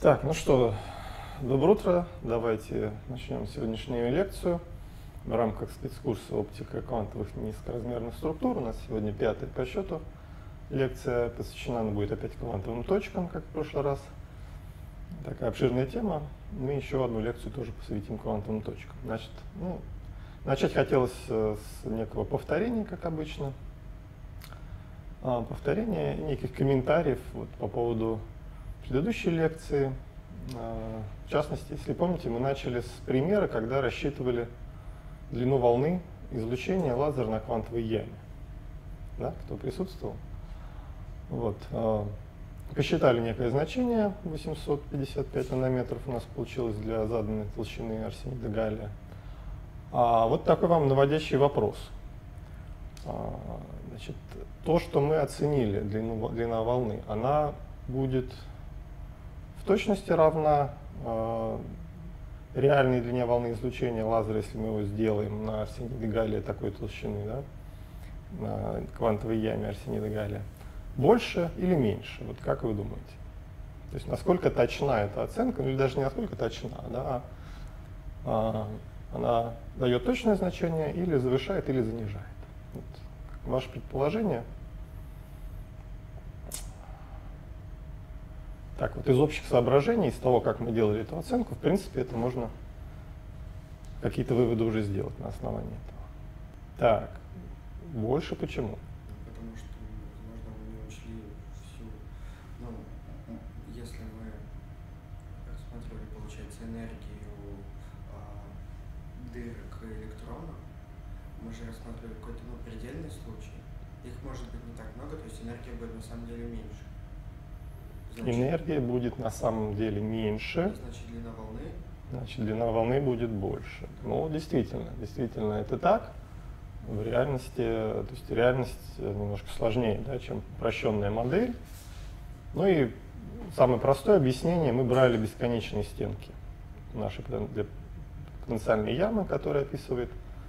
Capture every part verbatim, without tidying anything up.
Так, ну что, доброе утро. Давайте начнем сегодняшнюю лекцию в рамках спецкурса «Оптика квантовых низкоразмерных структур». У нас сегодня пятая по счету лекция, посвящена она будет опять квантовым точкам, как в прошлый раз. Такая обширная тема. Мы еще одну лекцию тоже посвятим квантовым точкам. Значит, ну, начать хотелось с некого повторения, как обычно. Повторения, неких комментариев вот, по поводу предыдущей лекции. В частности, если помните, мы начали с примера, когда рассчитывали длину волны излучения лазера на квантовой яме. Да, кто присутствовал? Вот. Посчитали некое значение, восемьсот пятьдесят пять нанометров у нас получилось для заданной толщины арсенида галлия. А вот такой вам наводящий вопрос. Значит, то, что мы оценили, длину, длина волны, она будет в точности равна э, реальной длине волны излучения лазера, если мы его сделаем на арсениде галлия такой толщины, да, на квантовой яме арсенида галлия, больше или меньше? Вот как вы думаете? То есть насколько точна эта оценка, ну или даже не насколько точна, да, а, она дает точное значение или завышает, или занижает? Вот. Ваше предположение? Так, вот из общих соображений, из того, как мы делали эту оценку, в принципе, это можно какие-то выводы уже сделать на основании этого. Так, больше почему? Потому что, возможно, мы не учли всю, ну, если мы рассматривали, получается, энергию а, дырок и электронов, мы же рассматривали какой-то, ну, предельный случай. Их может быть не так много, то есть энергия будет на самом деле меньше. Значит, энергия будет на самом деле меньше. Значит, длина волны? Значит, длина волны будет больше. Ну, действительно, действительно это так. В реальности, то есть реальность немножко сложнее, да, чем упрощенная модель. Ну и самое простое объяснение: мы брали бесконечные стенки нашей для потенциальной ямы, которая описывает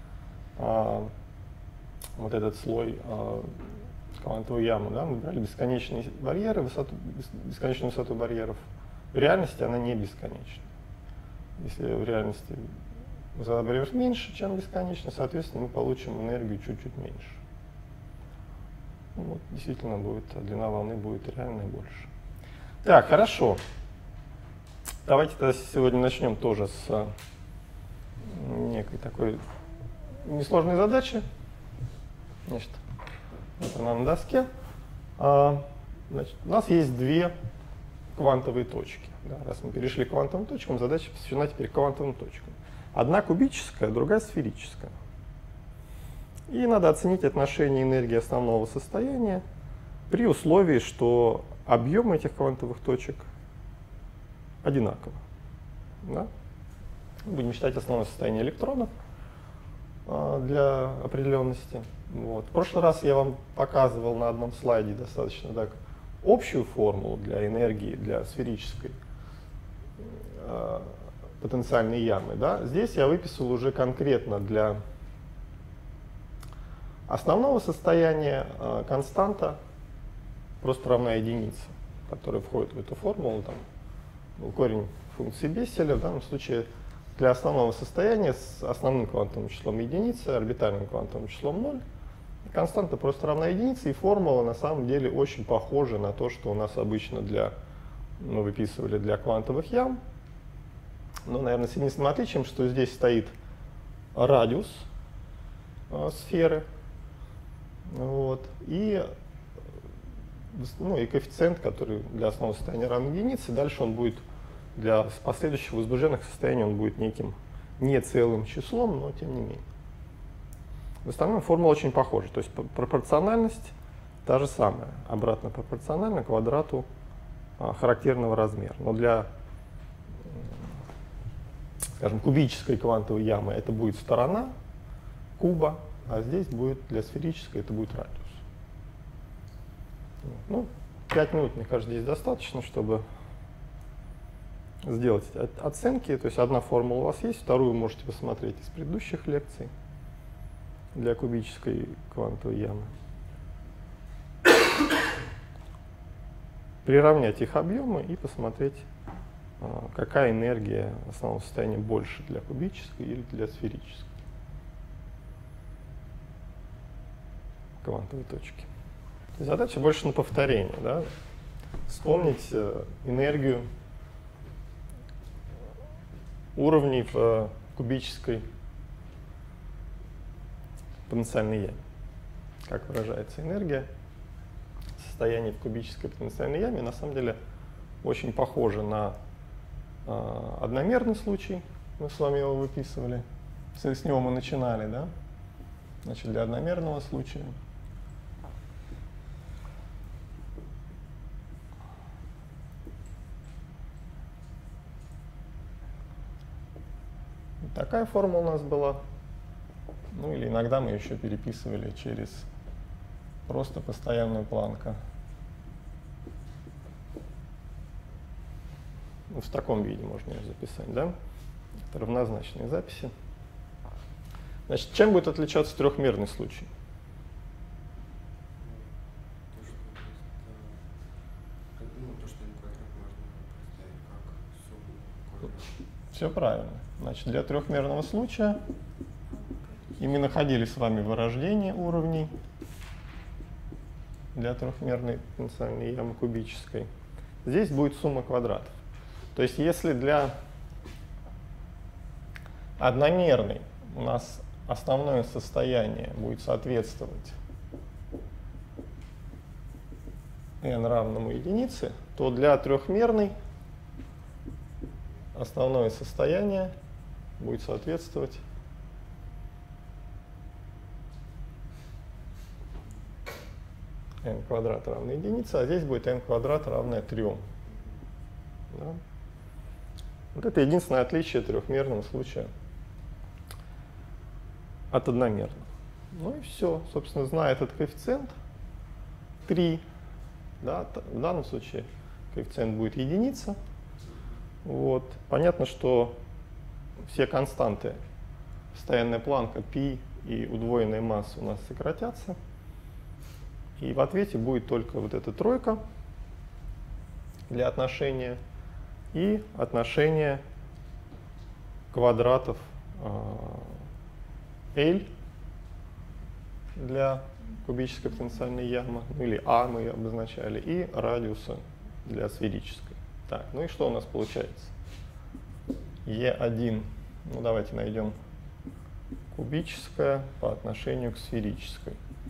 а, вот этот слой а, квантовую яму, да, мы брали бесконечные барьеры, высоту, бесконечную высоту барьеров. В реальности она не бесконечна. Если в реальности высота барьеров меньше, чем бесконечно, соответственно, мы получим энергию чуть-чуть меньше. Ну, вот, действительно, будет, длина волны будет реальная больше. Так, хорошо. Давайте тогда сегодня начнем тоже с некой такой несложной задачи. Значит, вот она на доске. А, значит, у нас есть две квантовые точки. Да, раз мы перешли к квантовым точкам, задача посвящена теперь квантовым точкам. Одна кубическая, другая сферическая. И надо оценить отношение энергии основного состояния при условии, что объем этих квантовых точек одинаковый. Да? Будем считать основное состояние электронов а, для определенности. Вот. В прошлый раз я вам показывал на одном слайде достаточно так общую формулу для энергии, для сферической э, потенциальной ямы. Да? Здесь я выписал уже конкретно для основного состояния э, константа просто равна единице, которая входит в эту формулу. Там был корень функции Бесселя. В данном случае для основного состояния с основным квантовым числом единицы, орбитальным квантовым числом ноль, константа просто равна единице, и формула на самом деле очень похожа на то, что у нас обычно для, мы выписывали для квантовых ям. Но, наверное, с единственным отличием, что здесь стоит радиус э, сферы, вот, и, ну, и коэффициент, который для основного состояния равен единице. Дальше он будет для последующих возбужденных состояний он будет неким не целым числом, но тем не менее. В остальном формула очень похожа, то есть пропорциональность та же самая, обратно пропорциональна квадрату а, характерного размера. Но для, скажем, кубической квантовой ямы это будет сторона куба, а здесь будет для сферической это будет радиус. Ну, пять минут, мне кажется, здесь достаточно, чтобы сделать оценки. То есть одна формула у вас есть, вторую можете посмотреть из предыдущих лекций для кубической квантовой ямы. приравнять их объемы и посмотреть какая энергия основного состояния больше, для кубической или для сферической квантовой точки. Задача больше на повторение, да? Вспомнить энергию уровней в кубической потенциальной яме. Как выражается энергия состояния в кубической потенциальной яме, на самом деле очень похоже на э, одномерный случай. Мы с вами его выписывали. С него мы начинали, да? Значит, для одномерного случая такая форма у нас была. Ну или иногда мы еще переписывали через просто постоянную Планка. Ну, в таком виде можно ее записать, да? Это равнозначные записи. Значит, чем будет отличаться трехмерный случай? Все правильно. Значит, для трехмерного случая, и мы находили с вами вырождение уровней для трехмерной потенциальной ямы кубической. Здесь будет сумма квадратов. То есть если для одномерной у нас основное состояние будет соответствовать n равному единице, то для трехмерной основное состояние будет соответствовать n квадрат равно единице, а здесь будет n квадрат равное трем. Да? Вот это единственное отличие трехмерного случая от одномерного. Ну и все. Собственно, зная этот коэффициент три, да, в данном случае коэффициент будет единица. Вот. Понятно, что все константы, постоянная Планка, π и удвоенная масса у нас сократятся. И в ответе будет только вот эта тройка для отношения и отношение квадратов L для кубической потенциальной ямы, ну или А мы обозначали, и радиуса для сферической. Так, ну и что у нас получается? Е один, ну давайте найдем кубическая по отношению к сферической.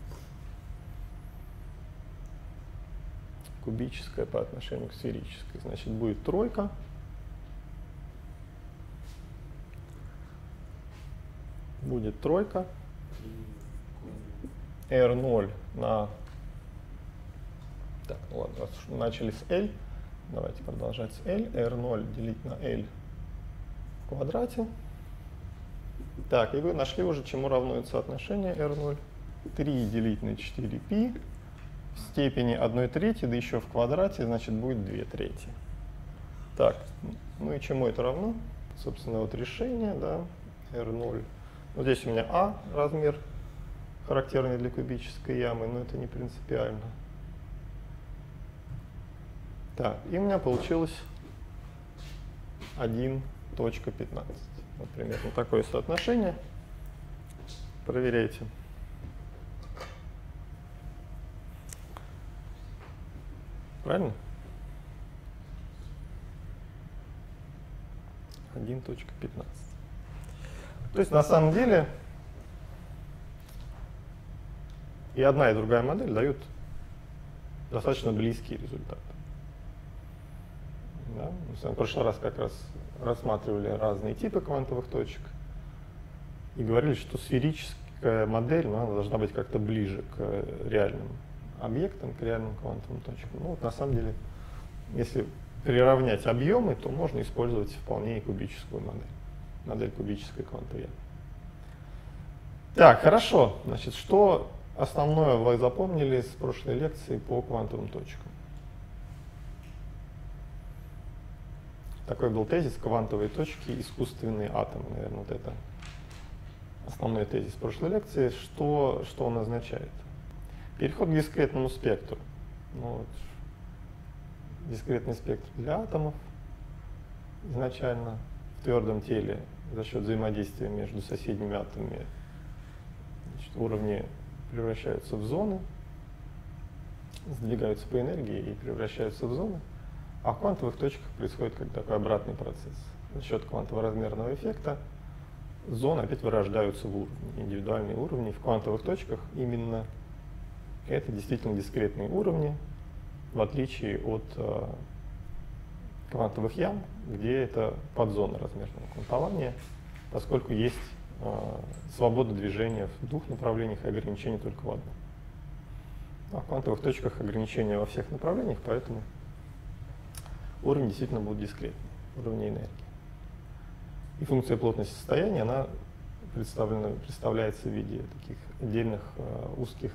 Кубическая по отношению к сферической. Значит, будет тройка. Будет тройка. эр ноль на... Так, ну ладно, раз уж начали с L, давайте продолжать с L. эр ноль делить на L в квадрате. Так, и вы нашли уже, чему равно это соотношение эр ноль. три делить на четыре π в степени одной трети, да еще в квадрате, значит, будет две трети. Так, ну и чему это равно? Собственно, вот решение, да, эр ноль. Вот здесь у меня А размер, характерный для кубической ямы, но это не принципиально. Так, и у меня получилось один точка пятнадцать. Вот примерно такое соотношение. Проверяйте. Правильно? один точка пятнадцать. То есть на самом деле и одна, и другая модель дают достаточно близкие результаты. Да? Мы в прошлый раз как раз рассматривали разные типы квантовых точек и говорили, что сферическая модель, ну, она должна быть как-то ближе к реальным объектам, к реальным квантовым точкам. Ну, вот на самом деле, если приравнять объемы, то можно использовать вполне и кубическую модель. Модель кубической квантовой ямы. Так, хорошо. Значит, что основное вы запомнили с прошлой лекции по квантовым точкам? Такой был тезис: квантовые точки, искусственные атомы. Наверное, вот это основной тезис прошлой лекции. Что, что он означает? Переход к дискретному спектру. Ну, вот, дискретный спектр для атомов. изначально в твердом теле за счет взаимодействия между соседними атомами, значит, уровни превращаются в зоны, сдвигаются по энергии и превращаются в зоны, а в квантовых точках происходит как такой обратный процесс. За счет квантово-размерного эффекта зоны опять вырождаются в уровни, индивидуальные уровни. В квантовых точках именно это действительно дискретные уровни, в отличие от э, квантовых ям, где это подзона размерного квантования, поскольку есть э, свобода движения в двух направлениях и ограничение только в одном. А в квантовых точках ограничения во всех направлениях, поэтому уровни действительно будут дискретные, уровни энергии. И функция плотности состояния, она представлена, представляется в виде таких отдельных э, узких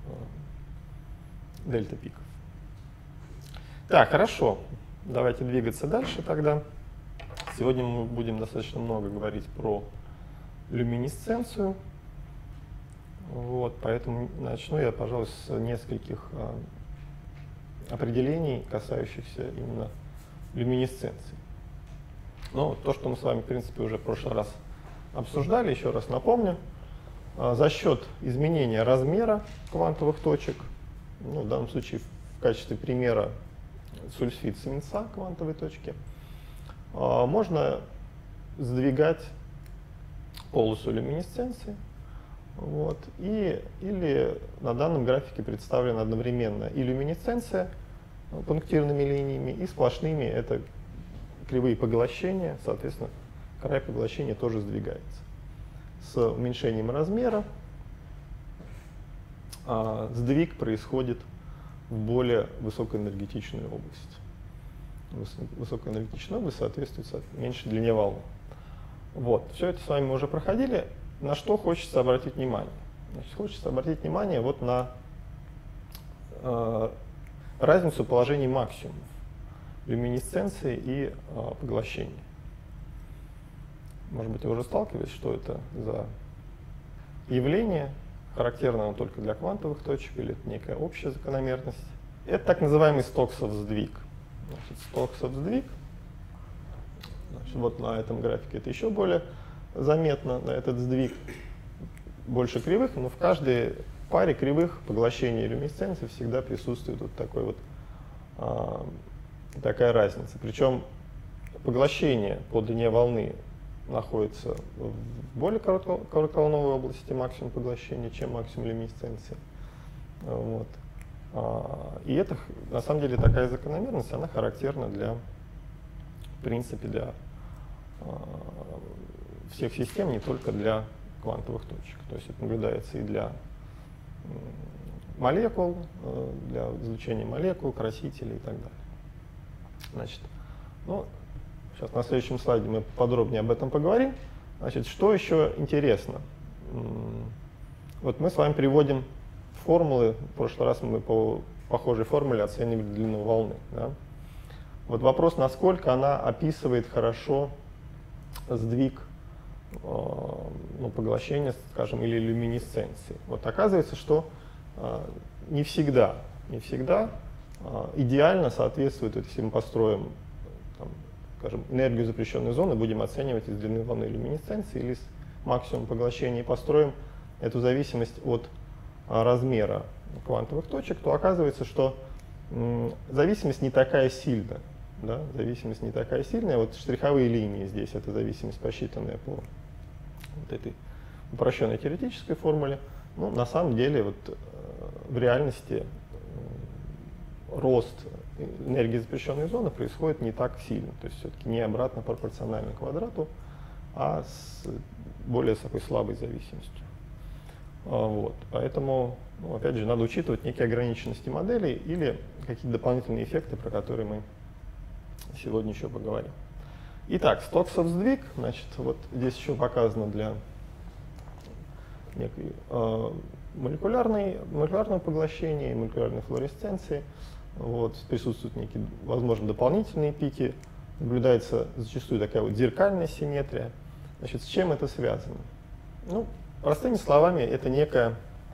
э, дельта-пиков. Так, хорошо. Давайте двигаться дальше тогда. Сегодня мы будем достаточно много говорить про люминесценцию. Вот, поэтому начну я, пожалуй, с нескольких э, определений, касающихся именно люминесценции. Ну, то, что мы с вами, в принципе, уже в прошлый раз обсуждали, еще раз напомню, э, за счет изменения размера квантовых точек, ну, в данном случае в качестве примера сульфид свинца квантовой точки, э, можно сдвигать полосу люминесценции. Вот, и, или на данном графике представлена одновременно и люминесценция пунктирными линиями, и сплошными это кривые поглощения, соответственно, край поглощения тоже сдвигается. С уменьшением размера а, сдвиг происходит в более высокоэнергетичную область. Высокоэнергетичная область соответствует меньшей длине волны. Вот, все это с вами мы уже проходили. На что хочется обратить внимание? Значит, хочется обратить внимание вот на э, разницу положений максимумов люминесценции и э, поглощения. Может быть, вы уже сталкивались, что это за явление, характерно оно только для квантовых точек, или это некая общая закономерность. Это так называемый Стоксов сдвиг. Значит, Стоксов сдвиг, значит, вот на этом графике это еще более заметно, на этот сдвиг больше кривых, но в каждой паре кривых поглощения и люминесценции всегда присутствует вот такой вот а, такая разница. Причем поглощение по длине волны находится в более коротковолновой области максимум поглощения, чем максимум люминесценции. Вот. А, и это на самом деле такая закономерность, она характерна для, в принципе, для а, всех систем, не только для квантовых точек. То есть это наблюдается и для молекул, для излучения молекул, красителей и так далее. Значит, ну, сейчас на следующем слайде мы подробнее об этом поговорим. Значит, что еще интересно? Вот мы с вами приводим формулы. В прошлый раз мы по похожей формуле оценивали длину волны. Да? Вот вопрос, насколько она описывает хорошо сдвиг, ну, поглощения, скажем, или люминесценции. Вот оказывается, что э, не всегда, не всегда э, идеально соответствует, если мы построим, там, скажем, энергию запрещенной зоны, будем оценивать из длины волны люминесценции или с максимум поглощения и построим эту зависимость от э, размера квантовых точек, то оказывается, что э, зависимость не такая сильная. Да? Зависимость не такая сильная. Вот штриховые линии здесь, это зависимость, посчитанная по вот этой упрощенной теоретической формуле. Ну, на самом деле, вот, э, в реальности э, рост энергии запрещенной зоны происходит не так сильно. То есть все-таки не обратно пропорционально квадрату, а с более такой слабой зависимостью. А, вот. Поэтому, ну, опять же, надо учитывать некие ограниченности моделей или какие-то дополнительные эффекты, про которые мы сегодня еще поговорим. Итак, Стоксов сдвиг, значит, вот здесь еще показано для некой э, молекулярной, молекулярного поглощения и молекулярной флуоресценции. Вот, присутствуют некие, возможно, дополнительные пики. Наблюдается зачастую такая вот зеркальная симметрия. Значит, с чем это связано? Ну, простыми словами, это некая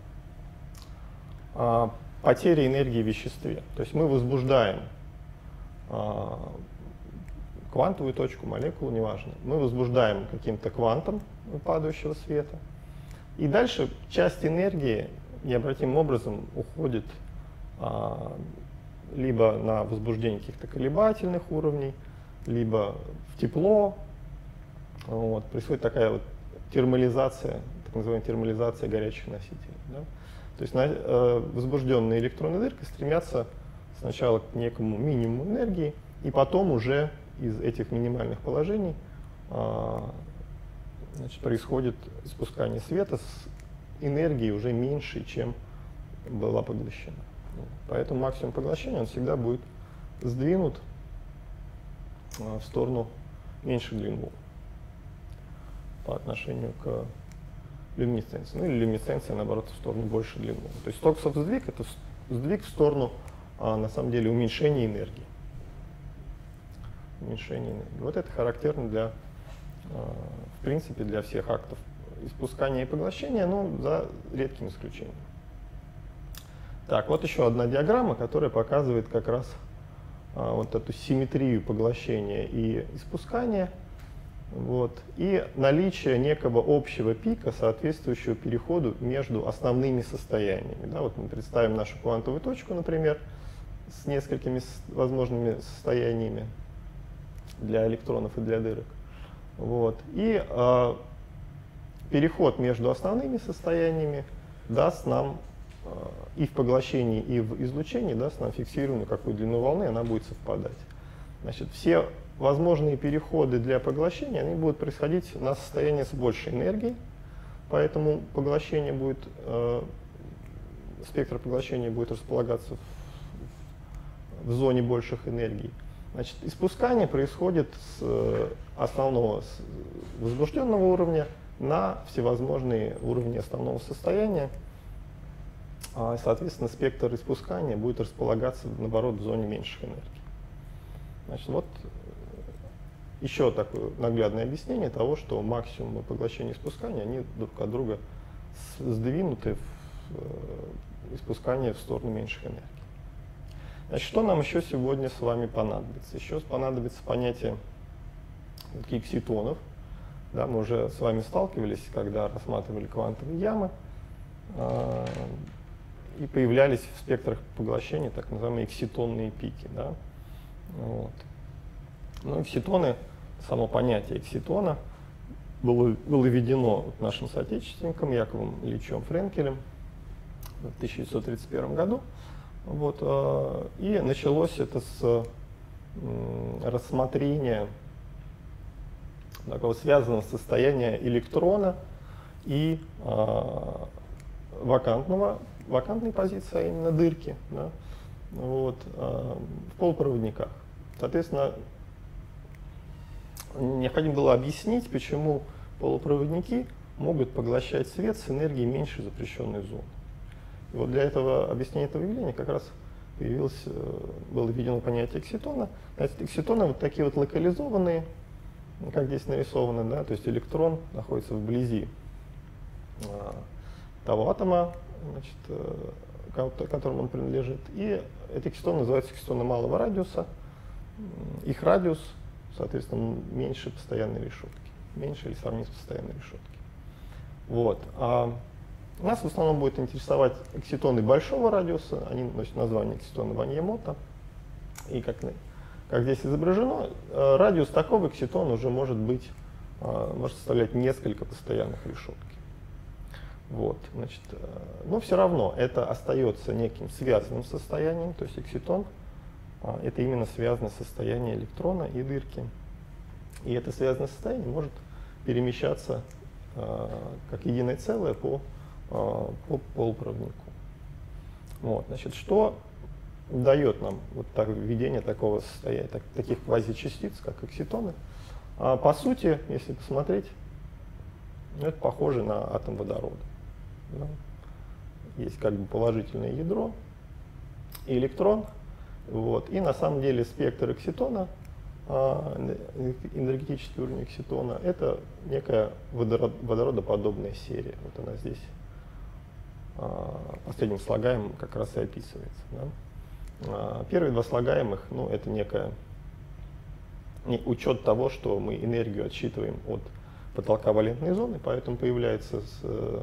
э, потеря энергии в веществе. То есть мы возбуждаем э, квантовую точку, молекулу, неважно. Мы возбуждаем каким-то квантом падающего света. И дальше часть энергии необратимым образом уходит а, либо на возбуждение каких-то колебательных уровней, либо в тепло. Вот. Происходит такая вот термализация, так называемая термализация горячих носителей. Да? То есть на, э, возбужденные электроны дыркой стремятся сначала к некому минимуму энергии, и потом уже из этих минимальных положений э, значит, происходит испускание света с энергией уже меньшей, чем была поглощена. Поэтому максимум поглощения он всегда будет сдвинут э, в сторону меньшей длины по отношению к люминесценции. Ну или люминесценция, наоборот, в сторону большей длины. То есть Стоксов сдвиг — это сдвиг в сторону, а, на самом деле, уменьшения энергии. Уменьшение энергии. Вот это характерно для, а, в принципе, для всех актов испускания и поглощения, но за редким исключением. Так, вот еще одна диаграмма, которая показывает как раз а, вот эту симметрию поглощения и испускания. Вот. И наличие некого общего пика, соответствующего переходу между основными состояниями. Да, вот мы представим нашу квантовую точку, например, с несколькими возможными состояниями для электронов и для дырок. Вот. И э, переход между основными состояниями даст нам э, и в поглощении, и в излучении даст нам фиксированную какую длину волны, она будет совпадать. Значит, все возможные переходы для поглощения, они будут происходить на состояние с большей энергией, поэтому поглощение будет, э, спектр поглощения будет располагаться в, в зоне больших энергий. Значит, испускание происходит с э, основного с возбужденного уровня на всевозможные уровни основного состояния, а, соответственно, спектр испускания будет располагаться, наоборот, в зоне меньших энергий. Значит, вот еще такое наглядное объяснение того, что максимумы поглощения и испускания, они друг от друга сдвинуты в испускание в сторону меньших энергий. Значит, что нам еще сегодня с вами понадобится? Еще понадобится понятие экситонов. Да, мы уже с вами сталкивались, когда рассматривали квантовые ямы, э, и появлялись в спектрах поглощения так называемые экситонные пики. Да? Вот. Ну, экситоны, само понятие экситона было, было введено нашим соотечественником Яковом Ильичем Френкелем в тысяча девятьсот тридцать первом году. Вот, э, и началось это с э, рассмотрения такого связанного состояния электрона и э, вакантного, вакантной позиции, а именно дырки, да, вот, э, в полупроводниках. Соответственно, необходимо было объяснить, почему полупроводники могут поглощать свет с энергией меньше запрещенной зоны. И вот для этого объяснения этого явления как раз появилось, было введено понятие экситона. Значит, экситоны вот такие вот локализованные, как здесь нарисовано, да, то есть электрон находится вблизи а, того атома, значит, к которому он принадлежит. И эти экситоны называются экситоны малого радиуса. Их радиус, соответственно, меньше постоянной решетки. Меньше или сравнить с постоянной решеткой. Вот. А нас в основном будет интересовать экситоны большого радиуса. Они носят название экситона Ванье-Мота. И как, как здесь изображено, радиус такого экситона уже может быть, может составлять несколько постоянных решетки. Вот, значит, но все равно это остается неким связанным состоянием, то есть экситон — это именно связанное состояние электрона и дырки. И это связанное состояние может перемещаться э, как единое целое по, э, по полупроводнику. Вот, значит, что дает нам вот так, введение такого состояния, так, таких квазичастиц, как экситоны? А, по сути, если посмотреть, это похоже на атом водорода. Да? Есть как бы положительное ядро и электрон. Вот. И на самом деле спектр экситона, энергетический уровень экситона, это некая водород, водородоподобная серия. Вот она здесь последним слагаемым как раз и описывается. Да? Первые два слагаемых, ну, это некая учет того, что мы энергию отсчитываем от потолка валентной зоны, поэтому появляется, с,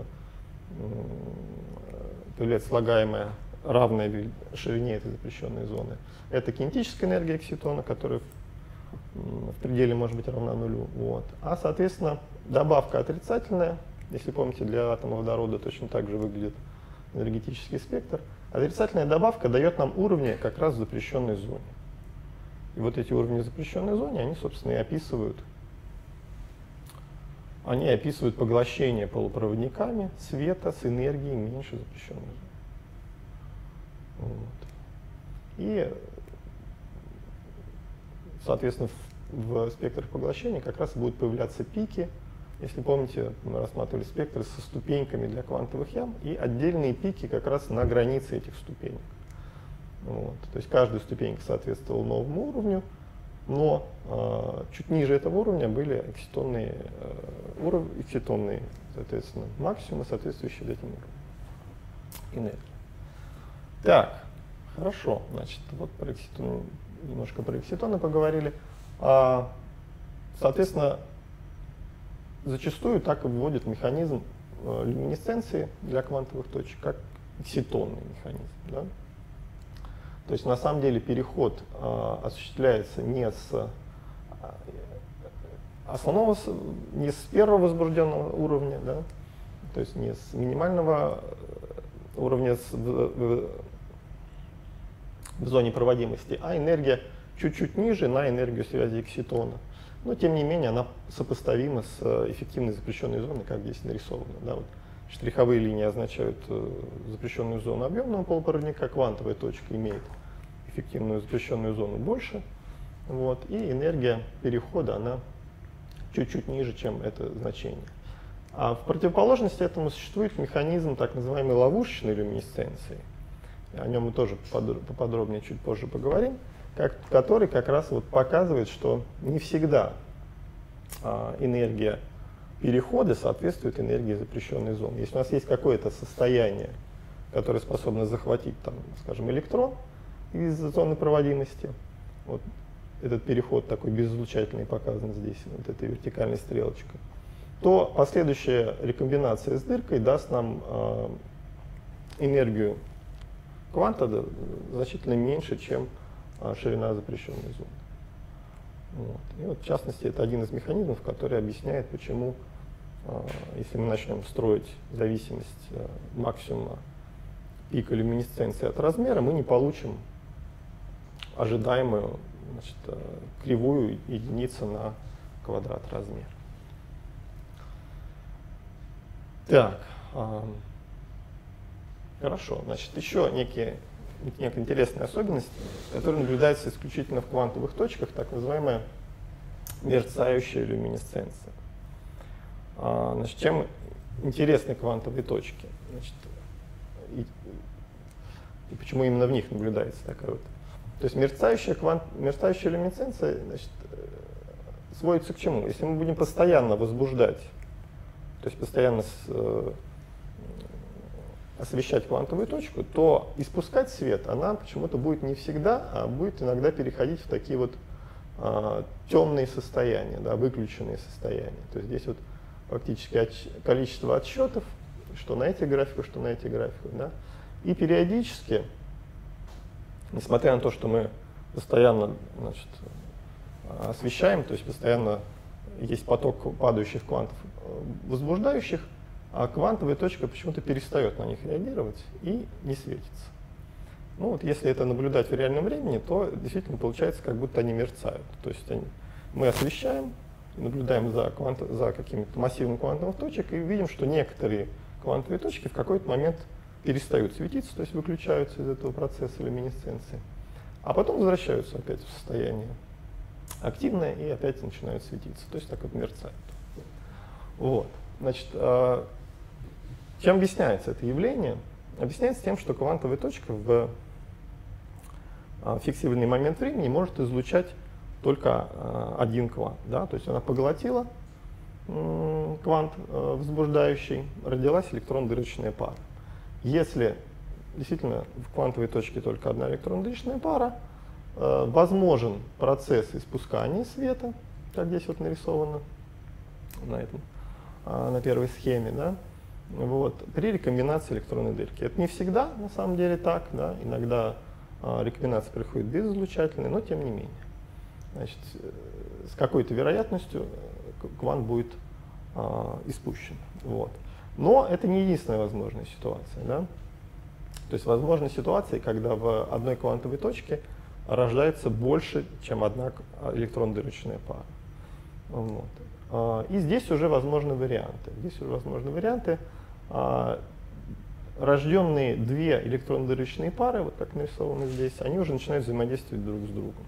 появляется слагаемая равная ширине этой запрещенной зоны. Это кинетическая энергия экситона, которая в пределе может быть равна нулю. Вот. А, соответственно, добавка отрицательная, если помните, для атома водорода точно так же выглядит энергетический спектр. Отрицательная добавка дает нам уровни как раз в запрещенной зоне. И вот эти уровни в запрещенной зоне, они, собственно, и описывают, они описывают поглощение полупроводниками света с энергией меньше запрещенной зоны. Вот. И, соответственно, в, в спектрах поглощения как раз будут появляться пики. Если помните, мы рассматривали спектры со ступеньками для квантовых ям, и отдельные пики как раз на границе этих ступенек. Вот. То есть каждая ступенька соответствовала новому уровню, но э, чуть ниже этого уровня были экситонные, э, уров... экситонные соответственно, максимумы, соответствующие этим уровням энергии. Так, хорошо. Значит, вот про экситон, немножко про экситоны поговорили. А, соответственно, зачастую так и вводит механизм э, люминесценции для квантовых точек, как экситонный механизм. Да? То есть на самом деле переход э, осуществляется не с э, основного, не с первого возбужденного уровня, да? То есть не с минимального уровня с, в, в, в зоне проводимости, а энергия чуть-чуть ниже на энергию связи экситона. Но тем не менее она сопоставима с эффективной запрещенной зоной, как здесь нарисовано. Да? Вот штриховые линии означают запрещенную зону объемного полупроводника, квантовая точка имеет эффективную запрещенную зону больше, вот, и энергия перехода она чуть-чуть ниже, чем это значение. А в противоположности этому существует механизм так называемой ловушечной люминесценции. О нем мы тоже поподробнее чуть позже поговорим, как, который как раз вот показывает, что не всегда а, энергия перехода соответствует энергии запрещенной зоны. Если у нас есть какое-то состояние, которое способно захватить, там, скажем, электрон из зоны проводимости, вот этот переход такой безизлучательный показан здесь, вот этой вертикальной стрелочкой, то последующая рекомбинация с дыркой даст нам э, энергию кванта да, значительно меньше, чем э, ширина запрещенной зоны. Вот. И вот, в частности, это один из механизмов, который объясняет, почему, э, если мы начнем строить зависимость э, максимума пика люминесценции от размера, мы не получим ожидаемую, значит, э, кривую единицы на квадрат размера. Так, э, хорошо. Значит, еще некие, некая интересная особенность, которая наблюдается исключительно в квантовых точках, так называемая мерцающая люминесценция. Э, значит, чем интересны квантовые точки? Значит, и, и почему именно в них наблюдается такая вот. То есть мерцающая, квант, мерцающая люминесценция, значит, сводится к чему? Если мы будем постоянно возбуждать, то есть постоянно с, э, освещать квантовую точку, то испускать свет она почему-то будет не всегда, а будет иногда переходить в такие вот э, темные состояния, да, выключенные состояния. То есть здесь вот фактически отч количество отсчетов, что на этих графиках, что на этих графиках. Да, и периодически, несмотря на то, что мы постоянно, значит, освещаем, то есть постоянно есть поток падающих квантов возбуждающих, а квантовая точка почему-то перестает на них реагировать и не светится. Ну вот если это наблюдать в реальном времени, то действительно получается, как будто они мерцают. То есть они, мы освещаем, наблюдаем за, квант, за каким-то массивом квантовых точек и видим, что некоторые квантовые точки в какой-то момент перестают светиться, то есть выключаются из этого процесса люминесценции, а потом возвращаются опять в состояние активное и опять начинают светиться, то есть так вот мерцают. Вот. Значит, чем объясняется это явление? Объясняется тем, что квантовая точка в фиксированный момент времени может излучать только один квант. Да? То есть она поглотила квант возбуждающий, родилась электрон-дырочная пара. Если действительно в квантовой точке только одна электрон-дырочная пара, э, возможен процесс испускания света, как здесь вот нарисовано на, этом, э, на первой схеме, да, вот, при рекомбинации электронной дырки. Это не всегда на самом деле так, да, иногда э, рекомбинация происходит безизлучательной, но тем не менее. Значит, э, с какой-то вероятностью квант будет э, испущен. Вот. Но это не единственная возможная ситуация. Да? То есть возможны ситуации, когда в одной квантовой точке рождается больше, чем одна электрон-дырочная пара. Вот. И здесь уже возможны варианты. Здесь уже возможны варианты. Рожденные две электрон-дырочные пары, вот как нарисованы здесь, они уже начинают взаимодействовать друг с другом.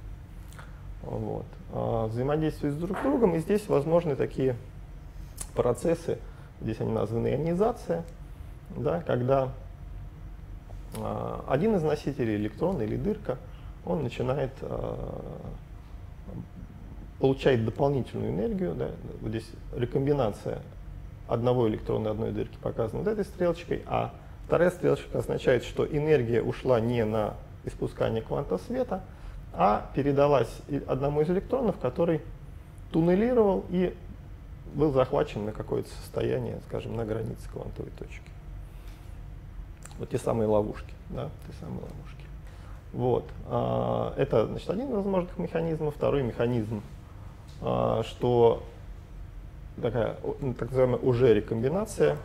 Вот. Взаимодействуют друг с другом, и здесь возможны такие процессы, здесь они названы ионизация, да, когда э, один из носителей, электрон или дырка, он начинает э, получать дополнительную энергию. Да, вот здесь рекомбинация одного электрона и одной дырки показана вот этой стрелочкой, а вторая стрелочка означает, что энергия ушла не на испускание кванта света, а передалась одному из электронов, который туннелировал и был захвачен на какое-то состояние, скажем, на границе квантовой точки. Вот те самые ловушки, да, те самые ловушки. Вот. Это, значит, один из возможных механизмов. Второй механизм, что такая, так называемая уже рекомбинация,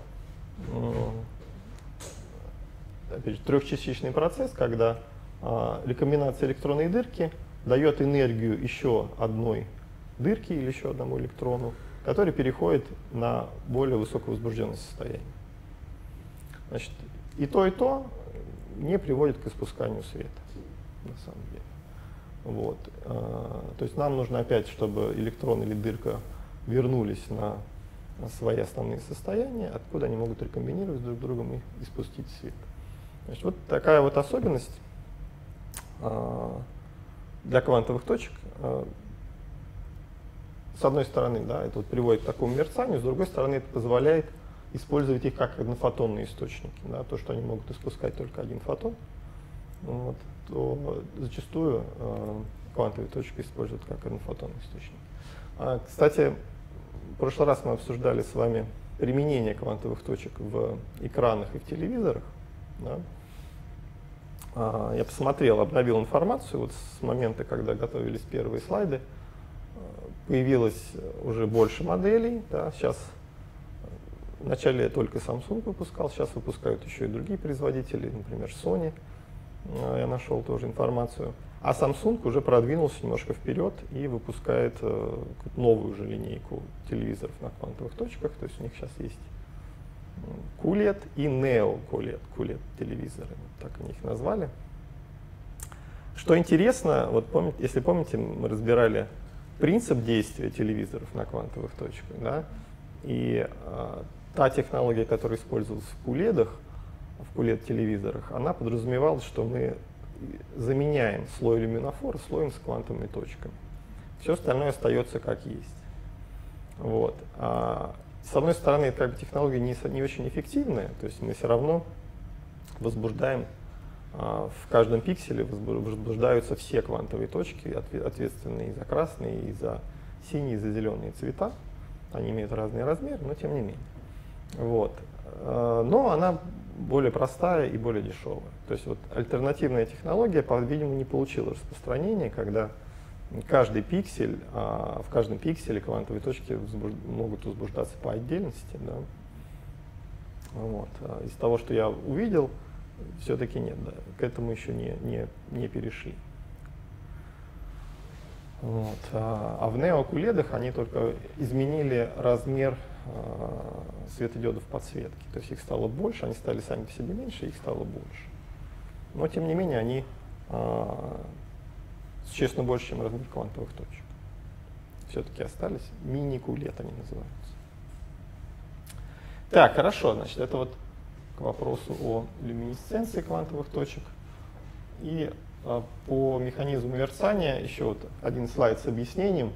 опять же, трехчастичный процесс, когда рекомбинация электронной дырки дает энергию еще одной дырки или еще одному электрону, который переходит на более высоковозбужденное состояние. Значит, и то, и то не приводит к испусканию света, на самом деле. Вот. То есть нам нужно опять, чтобы электрон или дырка вернулись на свои основные состояния, откуда они могут рекомбинировать друг с другом и испустить свет. Значит, вот такая вот особенность для квантовых точек. С одной стороны, да, это вот приводит к такому мерцанию, с другой стороны, это позволяет использовать их как однофотонные источники. Да, то, что они могут испускать только один фотон, вот, то зачастую э, квантовые точки используют как однофотонный источник. А, кстати, в прошлый раз мы обсуждали с вами применение квантовых точек в экранах и в телевизорах. Да. А, я посмотрел, обновил информацию вот с момента, когда готовились первые слайды. Появилось уже больше моделей. Да, сейчас вначале только Samsung выпускал, сейчас выпускают еще и другие производители, например, Sony. Я нашел тоже информацию. А Samsung уже продвинулся немножко вперед и выпускает э, новую уже линейку телевизоров на квантовых точках. То есть у них сейчас есть кью лед и нео кью лед, кью лед телевизоры, так они их назвали. Что интересно, вот помните, если помните, мы разбирали принцип действия телевизоров на квантовых точках, да, и э, та технология, которая использовалась в кью ледах, в кью лед телевизорах, она подразумевала, что мы заменяем слой люминофора слоем с квантовыми точками. Все остальное остается как есть. Вот. А, с одной стороны, это как бы технология не, не очень эффективная, то есть мы все равно возбуждаем, а, в каждом пикселе возбуждаются все квантовые точки, ответственные и за красные, и за синие, и за зеленые цвета. Они имеют разные размеры, но тем не менее. Вот. Но она более простая и более дешевая. То есть вот альтернативная технология, по-видимому, не получила распространения, когда каждый пиксель, а в каждом пикселе квантовые точки возбуж... могут возбуждаться по отдельности. Да. Вот. Из того, что я увидел, все-таки нет, да, к этому еще не, не, не перешли. Вот. А в нео-кью ледах они только изменили размер а, светодиодов подсветки. То есть их стало больше, они стали сами по себе меньше, их стало больше. Но тем не менее они а, существенно больше, чем размер квантовых точек. Все-таки остались. Мини-кью лед они называются. Так, хорошо, значит, это вот к вопросу о люминесценции квантовых точек. И а, по механизму мерцания еще вот один слайд с объяснением.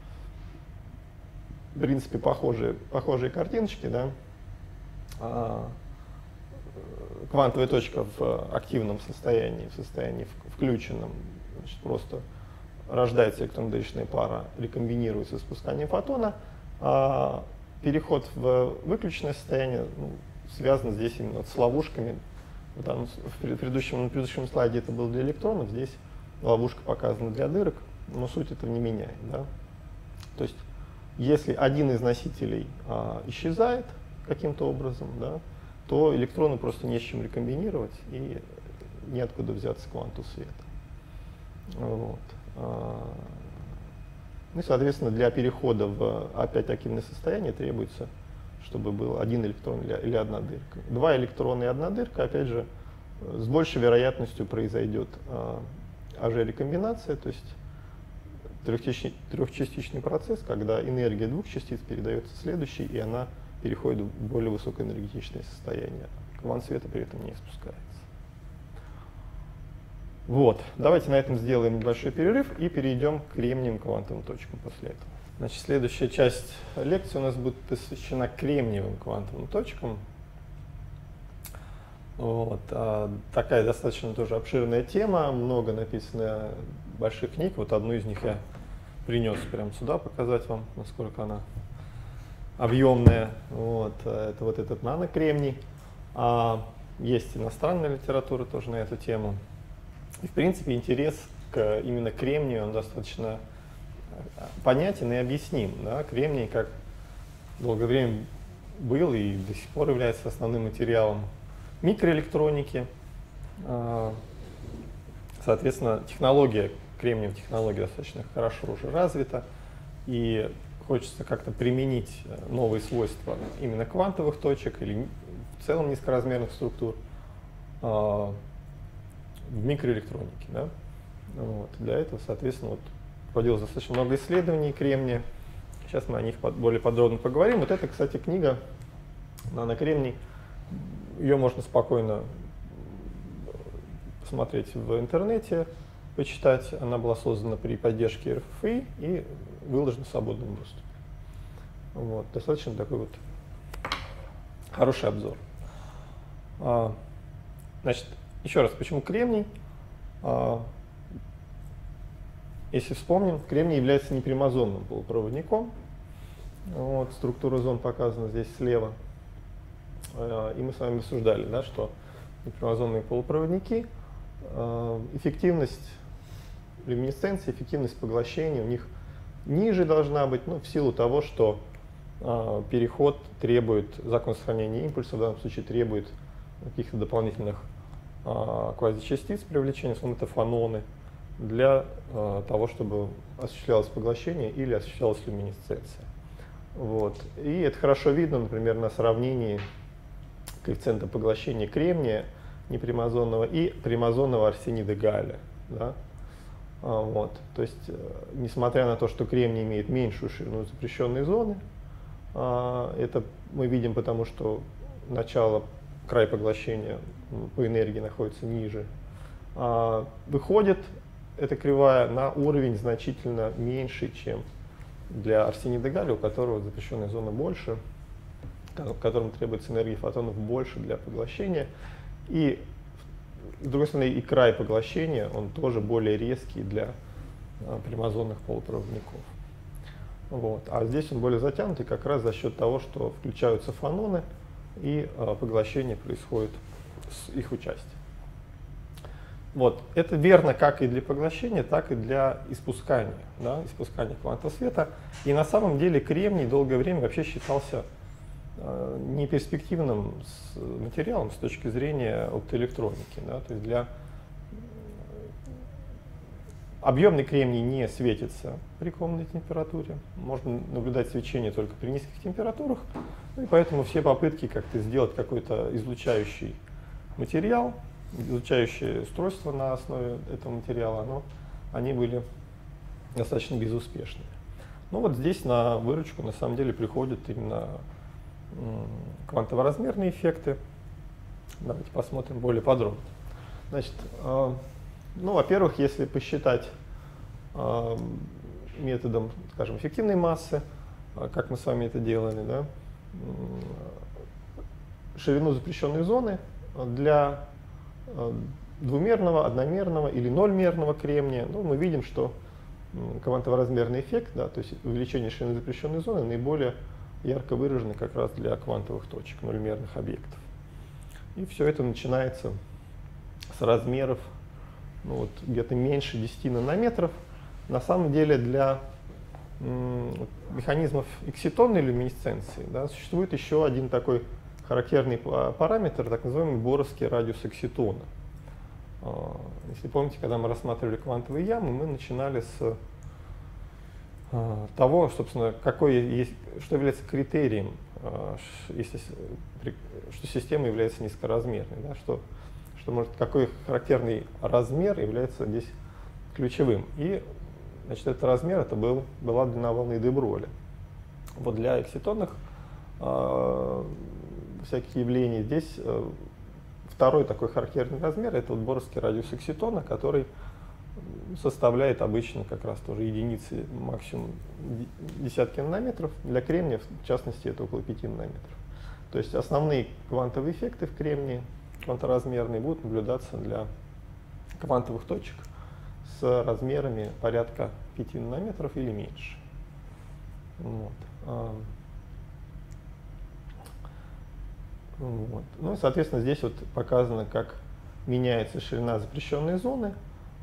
В принципе, похожие, похожие картиночки, да. А, квантовая точка в активном состоянии, в состоянии включенном Значит, просто рождается электронно-дырочная пара, рекомбинируется с спусканием фотона, а переход в выключенное состояние ну, связан здесь именно с ловушками. В, данном, в предыдущем, на предыдущем слайде это было для электронов, здесь ловушка показана для дырок, но суть этого не меняет. Да? То есть, если один из носителей а, исчезает каким-то образом, да, то электроны просто не с чем рекомбинировать и неоткуда взяться кванту света. Вот. Ну и, соответственно, для перехода в опять активное состояние требуется, чтобы был один электрон или одна дырка. Два электрона и одна дырка, опять же, с большей вероятностью произойдет эй джи-рекомбинация, то есть трехчастичный, трехчастичный процесс, когда энергия двух частиц передается следующей, и она переходит в более высокоэнергетичное состояние. Квант света при этом не спускается. Вот, давайте на этом сделаем небольшой перерыв и перейдем к кремниевым квантовым точкам после этого. Значит, следующая часть лекции у нас будет посвящена кремниевым квантовым точкам. Вот, а, такая достаточно тоже обширная тема, много написано больших книг. Вот одну из них я принес прямо сюда показать вам, насколько она объемная. Вот, это вот этот нанокремний. А, есть иностранная литература тоже на эту тему. И, в принципе, интерес к именно кремнию, он достаточно понятен и объясним. Да? Кремний, как долгое время был и до сих пор является основным материалом микроэлектроники. Соответственно, технология, кремниевая технология достаточно хорошо уже развита, и хочется как-то применить новые свойства именно квантовых точек или в целом низкоразмерных структур в микроэлектронике. Да? Вот. Для этого, соответственно, вот, проводилось достаточно много исследований кремния. Сейчас мы о них под, более подробно поговорим. Вот это, кстати, книга «Нанокремний». Ее можно спокойно посмотреть в интернете, почитать. Она была создана при поддержке эр эф эф и и выложена в свободном доступе. Вот. Достаточно такой вот хороший обзор. А, значит, еще раз, почему кремний? А, если вспомним, кремний является непрямозонным полупроводником. Вот, структура зон показана здесь слева. А, и мы с вами обсуждали, да, что непрямозонные полупроводники, а, эффективность люминесценции, эффективность поглощения у них ниже должна быть, ну, в силу того, что а, переход требует, закон сохранения импульса в данном случае требует каких-то дополнительных квазичастиц привлечения, словно это фононы, для э, того, чтобы осуществлялось поглощение или осуществлялась люминесценция. Вот. И это хорошо видно, например, на сравнении коэффициента поглощения кремния непрямозонного и прямозонного арсенида галлия. Да? А, вот. То есть, э, несмотря на то, что кремний имеет меньшую ширину запрещенной зоны, э, это мы видим потому, что начало, край поглощения по энергии находится ниже, а, выходит эта кривая на уровень значительно меньше, чем для арсенида галлия, у которого запрещенная зона больше, которому требуется энергии фотонов больше для поглощения. И, с другой стороны, и край поглощения, он тоже более резкий для а, прямозонных полупроводников. Вот. А здесь он более затянутый как раз за счет того, что включаются фононы, и а, поглощение происходит с их участием. Вот. Это верно как и для поглощения, так и для испускания, да, испускания кванта света. И на самом деле кремний долгое время вообще считался э, неперспективным с материалом с точки зрения оптоэлектроники. Да, то есть для объемный кремний не светится при комнатной температуре. Можно наблюдать свечение только при низких температурах. Ну, и поэтому все попытки как-то сделать какой-то излучающий материал, излучающее устройство на основе этого материала, оно, они были достаточно безуспешными. Ну вот здесь на выручку на самом деле приходят именно квантово-размерные эффекты. Давайте посмотрим более подробно. Значит, э, ну, во-первых, если посчитать э, методом, скажем, эффективной массы, э, как мы с вами это делали, да, э, ширину запрещенной зоны для двумерного, одномерного или нольмерного кремния, ну, мы видим, что квантово-размерный эффект, да, то есть увеличение ширины запрещенной зоны наиболее ярко выражены как раз для квантовых точек, нольмерных объектов. И все это начинается с размеров, ну, вот, где-то меньше десяти нанометров. На самом деле для м, механизмов экситонной люминесценции, да, существует еще один такой характерный параметр, так называемый боровский радиус экситона. Если помните, когда мы рассматривали квантовые ямы, мы начинали с того, собственно, какой есть, что является критерием, если, что система является низкоразмерной, да, что, что может, какой характерный размер является здесь ключевым. И, значит, этот размер это был, была длина волны де Броля. Вот для экситонных э, всяких явлений здесь э, второй такой характерный размер это вот боровский радиус экситона, который составляет обычно как раз тоже единицы, максимум десятки нанометров. Для кремния, в частности, это около пяти нанометров. То есть основные квантовые эффекты в кремнии, кванторазмерные, будут наблюдаться для квантовых точек с размерами порядка пяти нанометров или меньше. Вот. Вот. Ну и, соответственно, здесь вот показано, как меняется ширина запрещенной зоны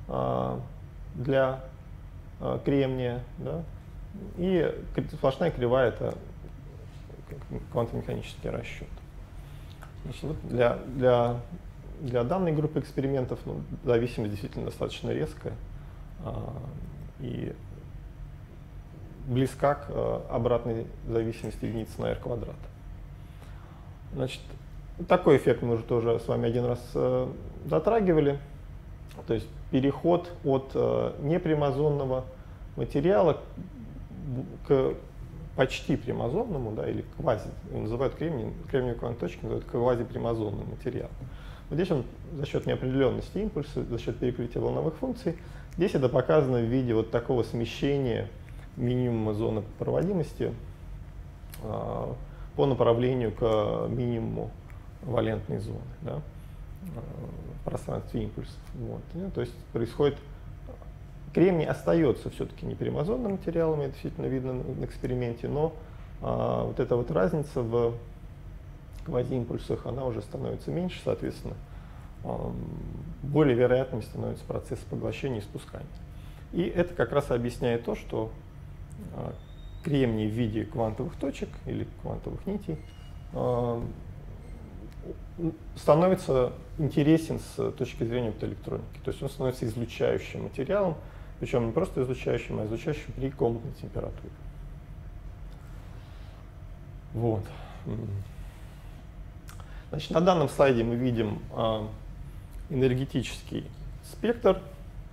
для кремния, да, и сплошная кривая это квантово-механический расчет. Значит, вот для, для, для данной группы экспериментов ну, зависимость действительно достаточно резкая а, и близка к а, обратной зависимости единицы на r квадрат. Значит, такой эффект мы уже тоже с вами один раз а, затрагивали. То есть переход от э, непримазонного материала к почти примазонному, да, или квази, называют кремний, кремниевые квантовые точки, называют квазипримазонным материалом. Вот здесь он за счет неопределенности импульса, за счет перекрытия волновых функций, здесь это показано в виде вот такого смещения минимума зоны проводимости э, по направлению к минимуму валентной зоны. Да, в пространстве импульсов. Вот. Ну, то есть происходит, кремний остается все-таки неперемазонным материалом, это действительно видно на эксперименте, но а, вот эта вот разница в квазиимпульсах, она уже становится меньше, соответственно, а, более вероятным становится процесс поглощения и спускания. И это как раз объясняет то, что а, кремний в виде квантовых точек или квантовых нитей а, становится интересен с точки зрения оптоэлектроники. То есть он становится излучающим материалом, причем не просто излучающим, а излучающим при комнатной температуре. Вот. Значит, на данном слайде мы видим а, энергетический спектр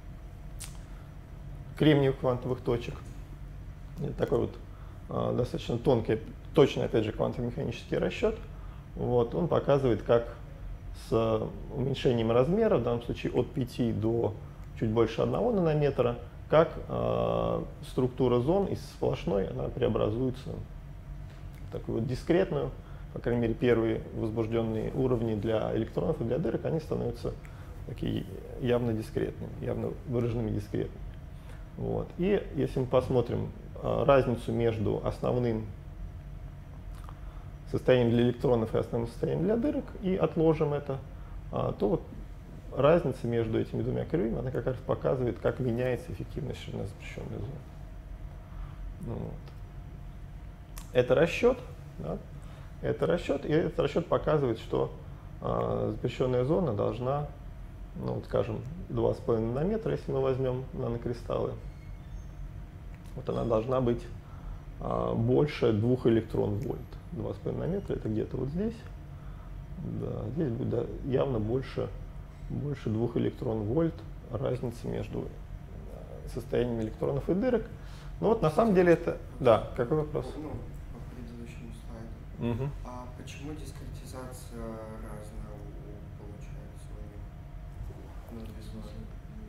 кремниевых квантовых точек. Это такой вот а, достаточно тонкий, точный, опять же, квантово-механический расчет. Вот, он показывает, как с уменьшением размера, в данном случае от пяти до чуть больше одного нанометра, как э, структура зон из сплошной она преобразуется в такую вот дискретную, по крайней мере, первые возбужденные уровни для электронов и для дырок, они становятся такие явно дискретными, явно выраженными дискретными. Вот. И если мы посмотрим э, разницу между основным состоянием для электронов и основным состоянием для дырок, и отложим это, а, то вот разница между этими двумя кривыми, она как раз показывает, как меняется эффективность ширины запрещенной зоны. Ну, вот. Это расчет, да? Это расчет, и этот расчет показывает, что а, запрещенная зона должна, ну, вот, скажем, два с половиной нанометра, если мы возьмем нанокристаллы, вот она должна быть а, больше двух электрон-вольт. два с половиной нанометра это где-то вот здесь. Да, здесь будет да, явно больше, больше двух электрон-вольт разница между состоянием электронов и дырок. Но вот на самом деле это... Да, какой вопрос? Ну, по предыдущему слайду. Угу. А почему дискретизация разная у, получается, у них? Ну, визуально.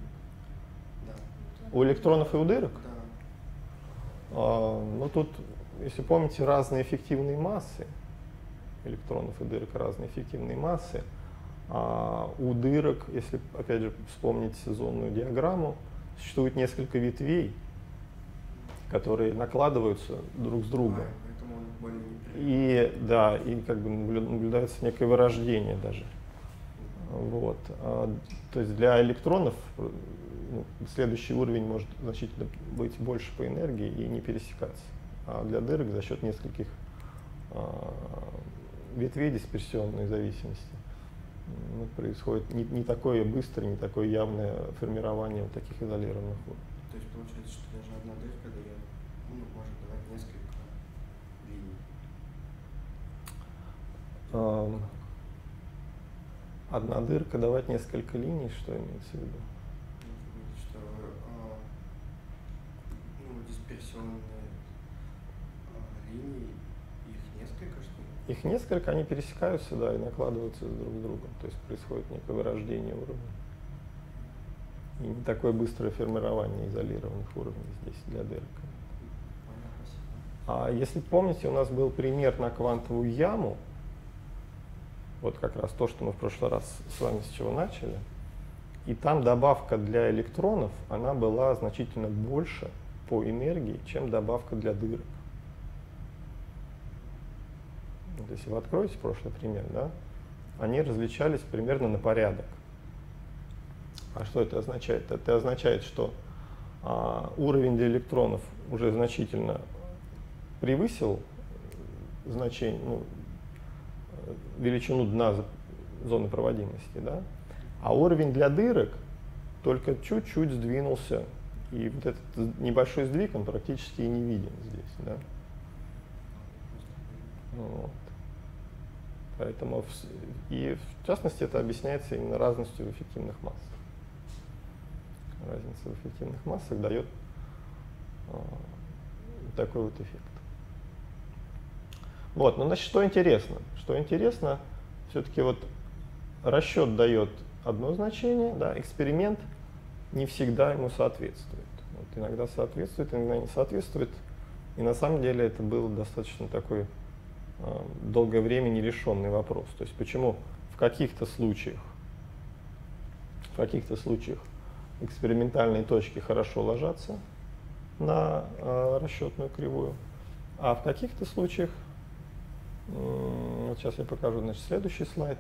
Да. У электронов и у дырок? Да. А, ну тут, если помните, разные эффективные массы электронов и дырок, разные эффективные массы. А у дырок, если опять же вспомнить сезонную диаграмму, существует несколько ветвей, которые накладываются друг с другом. И да, и как бы наблюдается некое вырождение даже. Вот. А, то есть для электронов ну, следующий уровень может значительно быть больше по энергии и не пересекаться. А для дырок за счет нескольких а, ветвей дисперсионной зависимости ну, происходит не, не такое быстрое, не такое явное формирование вот таких изолированных уровней. То есть получается, что даже одна дырка дает, ну, может давать несколько линий. А, одна дырка давать несколько линий, что имеется в виду? Что а, ну, дисперсионные а, линии, их несколько, что ли? Их несколько, они пересекаются, да, и накладываются друг с другом. То есть происходит некое вырождение уровня. И не такое быстрое формирование изолированных уровней здесь для дырок. А если помните, у нас был пример на квантовую яму. Вот как раз то, что мы в прошлый раз с вами с чего начали. И там добавка для электронов, она была значительно больше по энергии, чем добавка для дырок. Вот если вы откроете прошлый пример, да, они различались примерно на порядок. А что это означает? Это означает, что а, уровень для электронов уже значительно превысил значение, ну, величину дна зоны проводимости, да? А уровень для дырок только чуть-чуть сдвинулся, и вот этот небольшой сдвиг, он практически и не виден здесь, да? Вот. Поэтому, в, и в частности, это объясняется именно разностью в эффективных массах. Разница в эффективных массах дает а, такой вот эффект. Вот, ну, значит, что интересно? Что интересно, все-таки вот расчет дает одно значение, да, эксперимент не всегда ему соответствует. Вот, иногда соответствует, иногда не соответствует. И на самом деле это был достаточно такой э, долгое время нерешенный вопрос. То есть почему в каких-то случаях, в каких-то случаях экспериментальные точки хорошо ложатся на э, расчетную кривую, а в каких-то случаях, вот сейчас я покажу, значит, следующий слайд.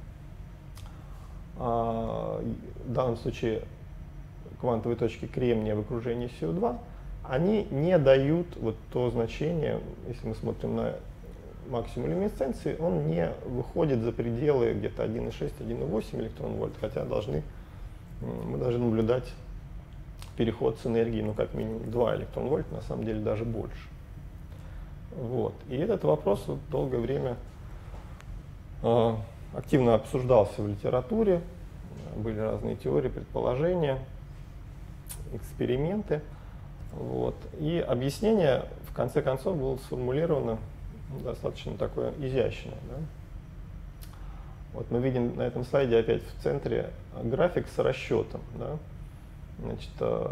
А, в данном случае квантовые точки кремния в окружении Си О два, они не дают вот то значение, если мы смотрим на максимум люминесценции, он не выходит за пределы где-то один и шесть — один и восемь электрон-вольт, хотя должны, мы должны наблюдать переход с энергией, ну, как минимум два электрон-вольта, на самом деле даже больше. Вот. И этот вопрос вот долгое время э, активно обсуждался в литературе, были разные теории, предположения, эксперименты. Вот. И объяснение в конце концов было сформулировано достаточно такое изящное. Да? Вот мы видим на этом слайде опять в центре график с расчетом. Да? Значит, э,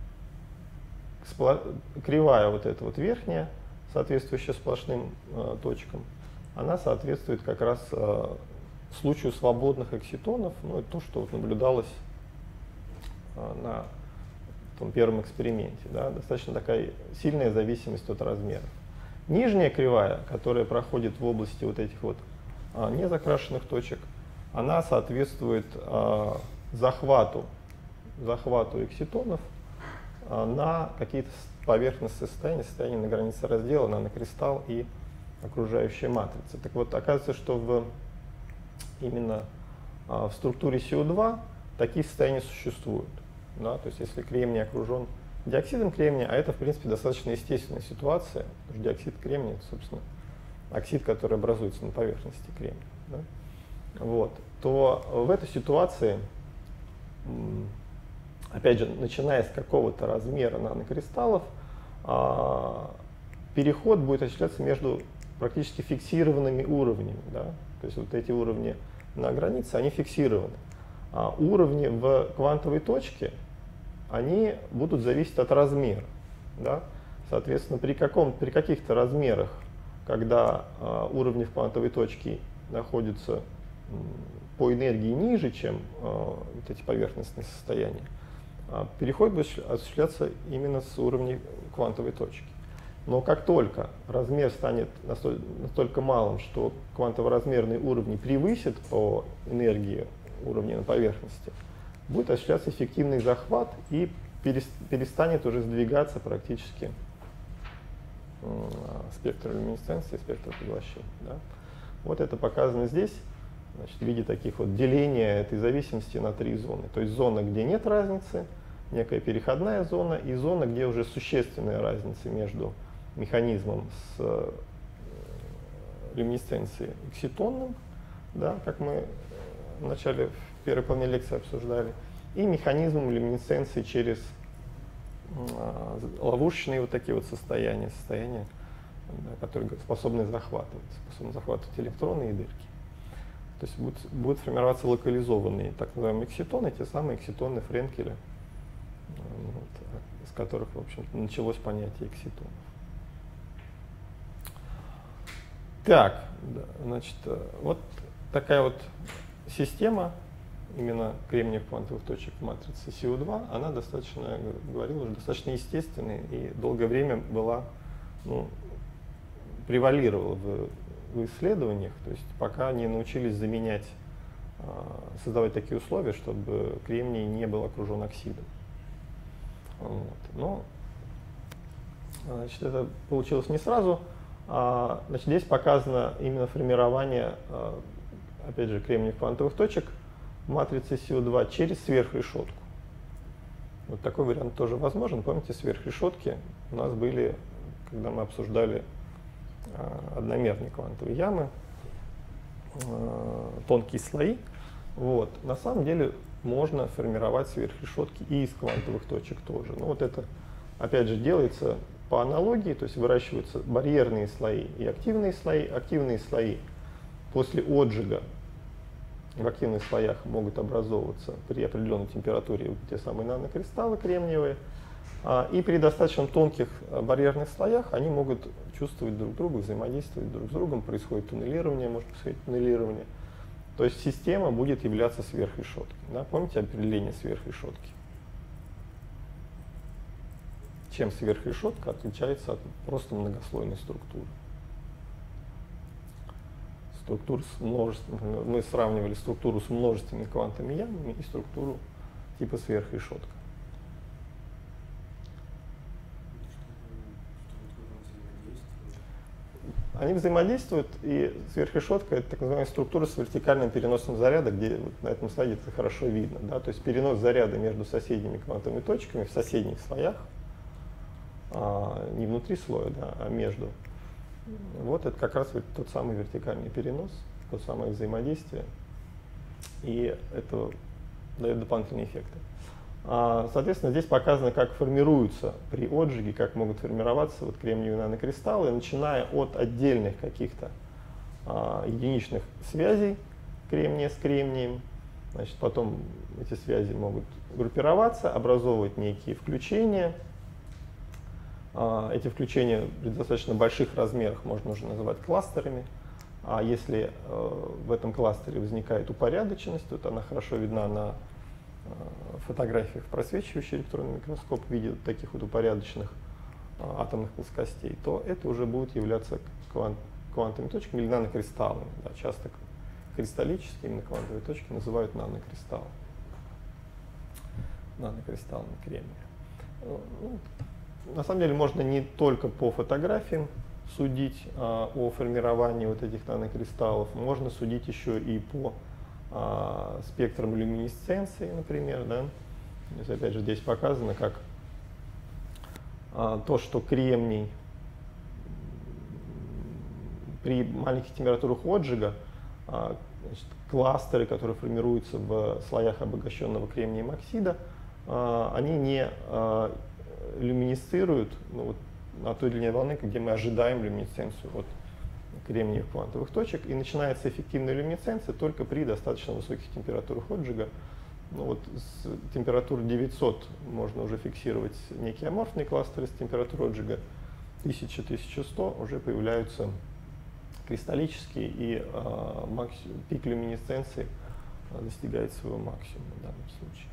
кривая вот эта вот верхняя, соответствующая сплошным э, точкам, она соответствует как раз э, случаю свободных экситонов, ну, это то, что вот наблюдалось э, на том первом эксперименте. Да, достаточно такая сильная зависимость от размеров. Нижняя кривая, которая проходит в области вот этих вот э, незакрашенных точек, она соответствует э, захвату, захвату экситонов э, на какие-то поверхностное состояние, состояние на границе раздела, нанокристалл и окружающая матрица. Так вот, оказывается, что в, именно а, в структуре Си О два такие состояния существуют. Да? То есть, если кремний окружен диоксидом кремния, а это, в принципе, достаточно естественная ситуация, потому что диоксид кремния, это, собственно, оксид, который образуется на поверхности кремния. Да? Вот. То в этой ситуации, опять же, начиная с какого-то размера нанокристаллов, а, переход будет осуществляться между практически фиксированными уровнями. Да? То есть вот эти уровни на границе, они фиксированы. А уровни в квантовой точке, они будут зависеть от размера. Да? Соответственно, при, каком, при каких-то размерах, когда а, уровни в квантовой точке находятся по энергии ниже, чем э, вот эти поверхностные состояния, э, переход будет осуществляться именно с уровня квантовой точки. Но как только размер станет настолько, настолько малым, что квантово-размерные уровни превысят по энергии уровня на поверхности, будет осуществляться эффективный захват и перестанет уже сдвигаться практически э, спектр люминесценции, спектр поглощения. Да? Вот это показано здесь, значит, в виде таких вот деления этой зависимости на три зоны. То есть зона, где нет разницы, некая переходная зона, и зона, где уже существенная разница между механизмом с э, люминесценцией экситонным, да, как мы в начале в первой половине лекции обсуждали, и механизмом люминесценции через э, ловушечные вот такие вот состояния, состояния, да, которые способны захватывать, способны захватывать электроны и дырки. То есть будут, будут формироваться локализованные так называемые экситоны, те самые экситоны Френкеля, вот, с которых, в общем-то, началось понятие экситонов. Так, да, значит, вот такая вот система именно кремниевых квантовых точек в матрице Си О два, она достаточно, я говорил уже, достаточно естественная и долгое время была, ну, превалировала в, в исследованиях, то есть пока не научились заменять, создавать такие условия, чтобы кремний не был окружен оксидом. Вот. Но, значит, это получилось не сразу. А, значит, здесь показано именно формирование, а, опять же, кремниевых квантовых точек в матрице Си О два через сверхрешетку. Вот такой вариант тоже возможен. Помните, сверхрешетки у нас были, когда мы обсуждали а, одномерные квантовые ямы, а, тонкие слои. Вот. На самом деле можно формировать сверхрешетки и из квантовых точек тоже. Но вот это, опять же, делается по аналогии, то есть выращиваются барьерные слои и активные слои. Активные слои после отжига в активных слоях могут образовываться при определенной температуре, вот те самые нанокристаллы кремниевые. И при достаточно тонких барьерных слоях они могут чувствовать друг друга, взаимодействовать друг с другом, происходит туннелирование, может происходить туннелирование. То есть система будет являться сверхрешеткой. Да? Помните определение сверхрешетки? Чем сверхрешетка отличается от просто многослойной структуры. Структура с множеством, мы сравнивали структуру с множественными квантовыми ямами и структуру типа сверхрешетка. Они взаимодействуют, и сверхрешетка — это так называемая структура с вертикальным переносом заряда, где вот на этом слайде это хорошо видно. Да? То есть перенос заряда между соседними квантовыми точками в соседних слоях, а, не внутри слоя, да, а между. Вот это как раз тот самый вертикальный перенос, то самое взаимодействие, и это дает дополнительные эффекты. А, соответственно, здесь показано, как формируются при отжиге, как могут формироваться вот кремниевые нанокристаллы, начиная от отдельных каких-то а, единичных связей кремния с кремнием. Значит, потом эти связи могут группироваться, образовывать некие включения. Эти включения при достаточно больших размерах можно уже называть кластерами. А если э, в этом кластере возникает упорядоченность, то она хорошо видна на э, фотографиях, просвечивающий электронный микроскоп в виде таких вот упорядоченных э, атомных плоскостей, то это уже будет являться квант, квантовыми точками или нанокристаллами. Да, часто кристаллические именно квантовые точки называют нанокристаллы. Нанокристаллами кремния. Ну, на самом деле можно не только по фотографиям судить а, о формировании вот этих нанокристаллов, можно судить еще и по а, спектрам люминесценции, например. Да? То есть, опять же, здесь показано, как а, то, что кремний при маленьких температурах отжига, а, значит, кластеры, которые формируются в слоях обогащенного кремнием оксида, а, они не а, люминесцируют, ну, вот, на той длине волны, где мы ожидаем люминесценцию от кремниевых квантовых точек, и начинается эффективная люминесценция только при достаточно высоких температурах отжига. Ну, вот с температуры девятьсот можно уже фиксировать некие аморфные кластеры, с температурой отжига тысяча — тысяча сто уже появляются кристаллические, и э, макс, пик люминесценции достигает своего максимума в данном случае.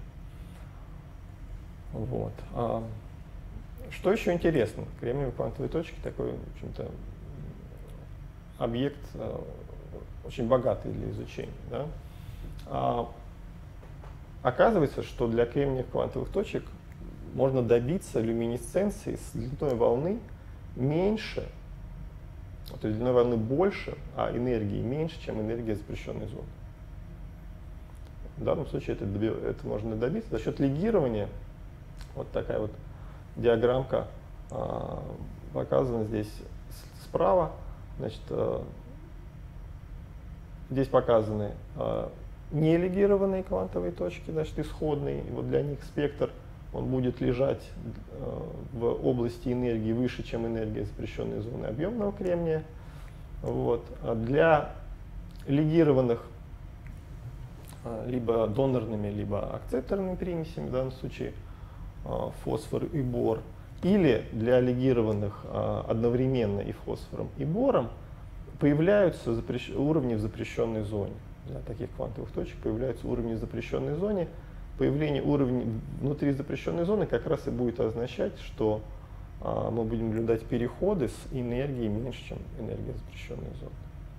Вот. А что еще интересно? Кремниевые квантовые точки такой, в общем-то, объект очень богатый для изучения. Да? А оказывается, что для кремниевых квантовых точек можно добиться люминесценции с длиной волны меньше, то есть длиной волны больше, а энергии меньше, чем энергия запрещенной зоны. В данном случае это, это можно добиться за счет лигирования. Вот такая вот диаграммка а, показана здесь справа. Значит, а, здесь показаны а, нелигированные квантовые точки, значит, исходные. И вот для них спектр он будет лежать а, в области энергии выше, чем энергия запрещенной зоны объемного кремния. Вот. А для лигированных а, либо донорными, либо акцепторными примесями, в данном случае а, фосфор и бор, или для лигированных а, одновременно и фосфором, и бором, появляются запрещ... уровни в запрещенной зоне. Для таких квантовых точек появляются уровни в запрещенной зоне. Появление уровней внутри запрещенной зоны как раз и будет означать, что а, мы будем наблюдать переходы с энергией меньше, чем энергия запрещенной зоны.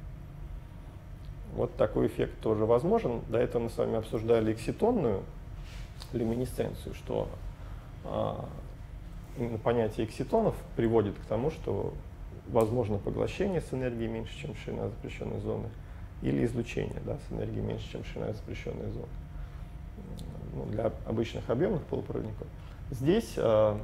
Вот такой эффект тоже возможен. До этого мы с вами обсуждали экситонную люминесценцию, что а, именно понятие экситонов приводит к тому, что возможно поглощение с энергией меньше, чем ширина запрещенной зоны, или излучение, да, с энергией меньше, чем ширина запрещенной зоны. Ну, для обычных объемных полупроводников. Здесь, а,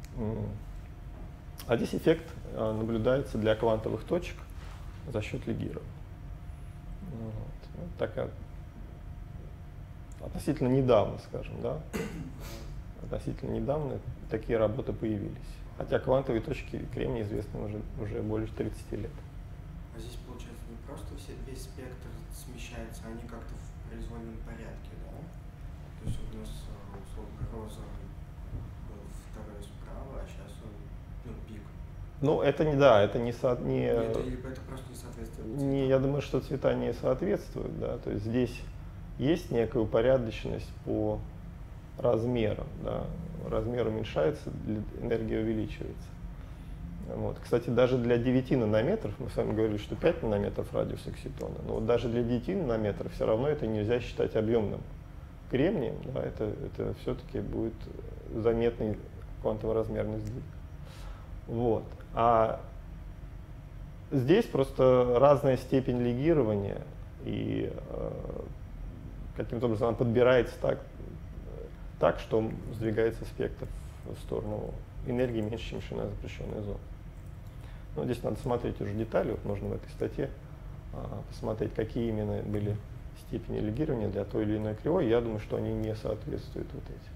а здесь эффект а, наблюдается для квантовых точек за счет лигирования. Вот. Вот такая, относительно недавно, скажем, да, относительно недавно такие работы появились. Хотя квантовые точки кремния известны уже, уже более тридцати лет. А здесь, получается, не просто все, весь спектр смещается, они как-то в произвольном порядке, да? То есть у нас, условно, розовый был второй справа, а сейчас он, ну, пик. Ну, это не, да, это не... Со, не это, это просто не соответствует. Не, я думаю, что цвета не соответствуют, да, то есть здесь есть некая упорядоченность по размерам, да, размер уменьшается, энергия увеличивается. Вот. Кстати, даже для девяти нанометров, мы с вами говорили, что пять нанометров радиус экситона, но вот даже для девяти нанометров все равно это нельзя считать объемным кремнием, да, это, это все-таки будет заметный квантово-размерный сдвиг. Вот. А здесь просто разная степень лигирования, и э, каким-то образом она подбирается так, так, что сдвигается спектр в сторону энергии меньше, чем ширина запрещенной зоны. Но здесь надо смотреть уже детали, вот можно в этой статье а, посмотреть, какие именно были степени лигирования для той или иной кривой. Я думаю, что они не соответствуют вот этим.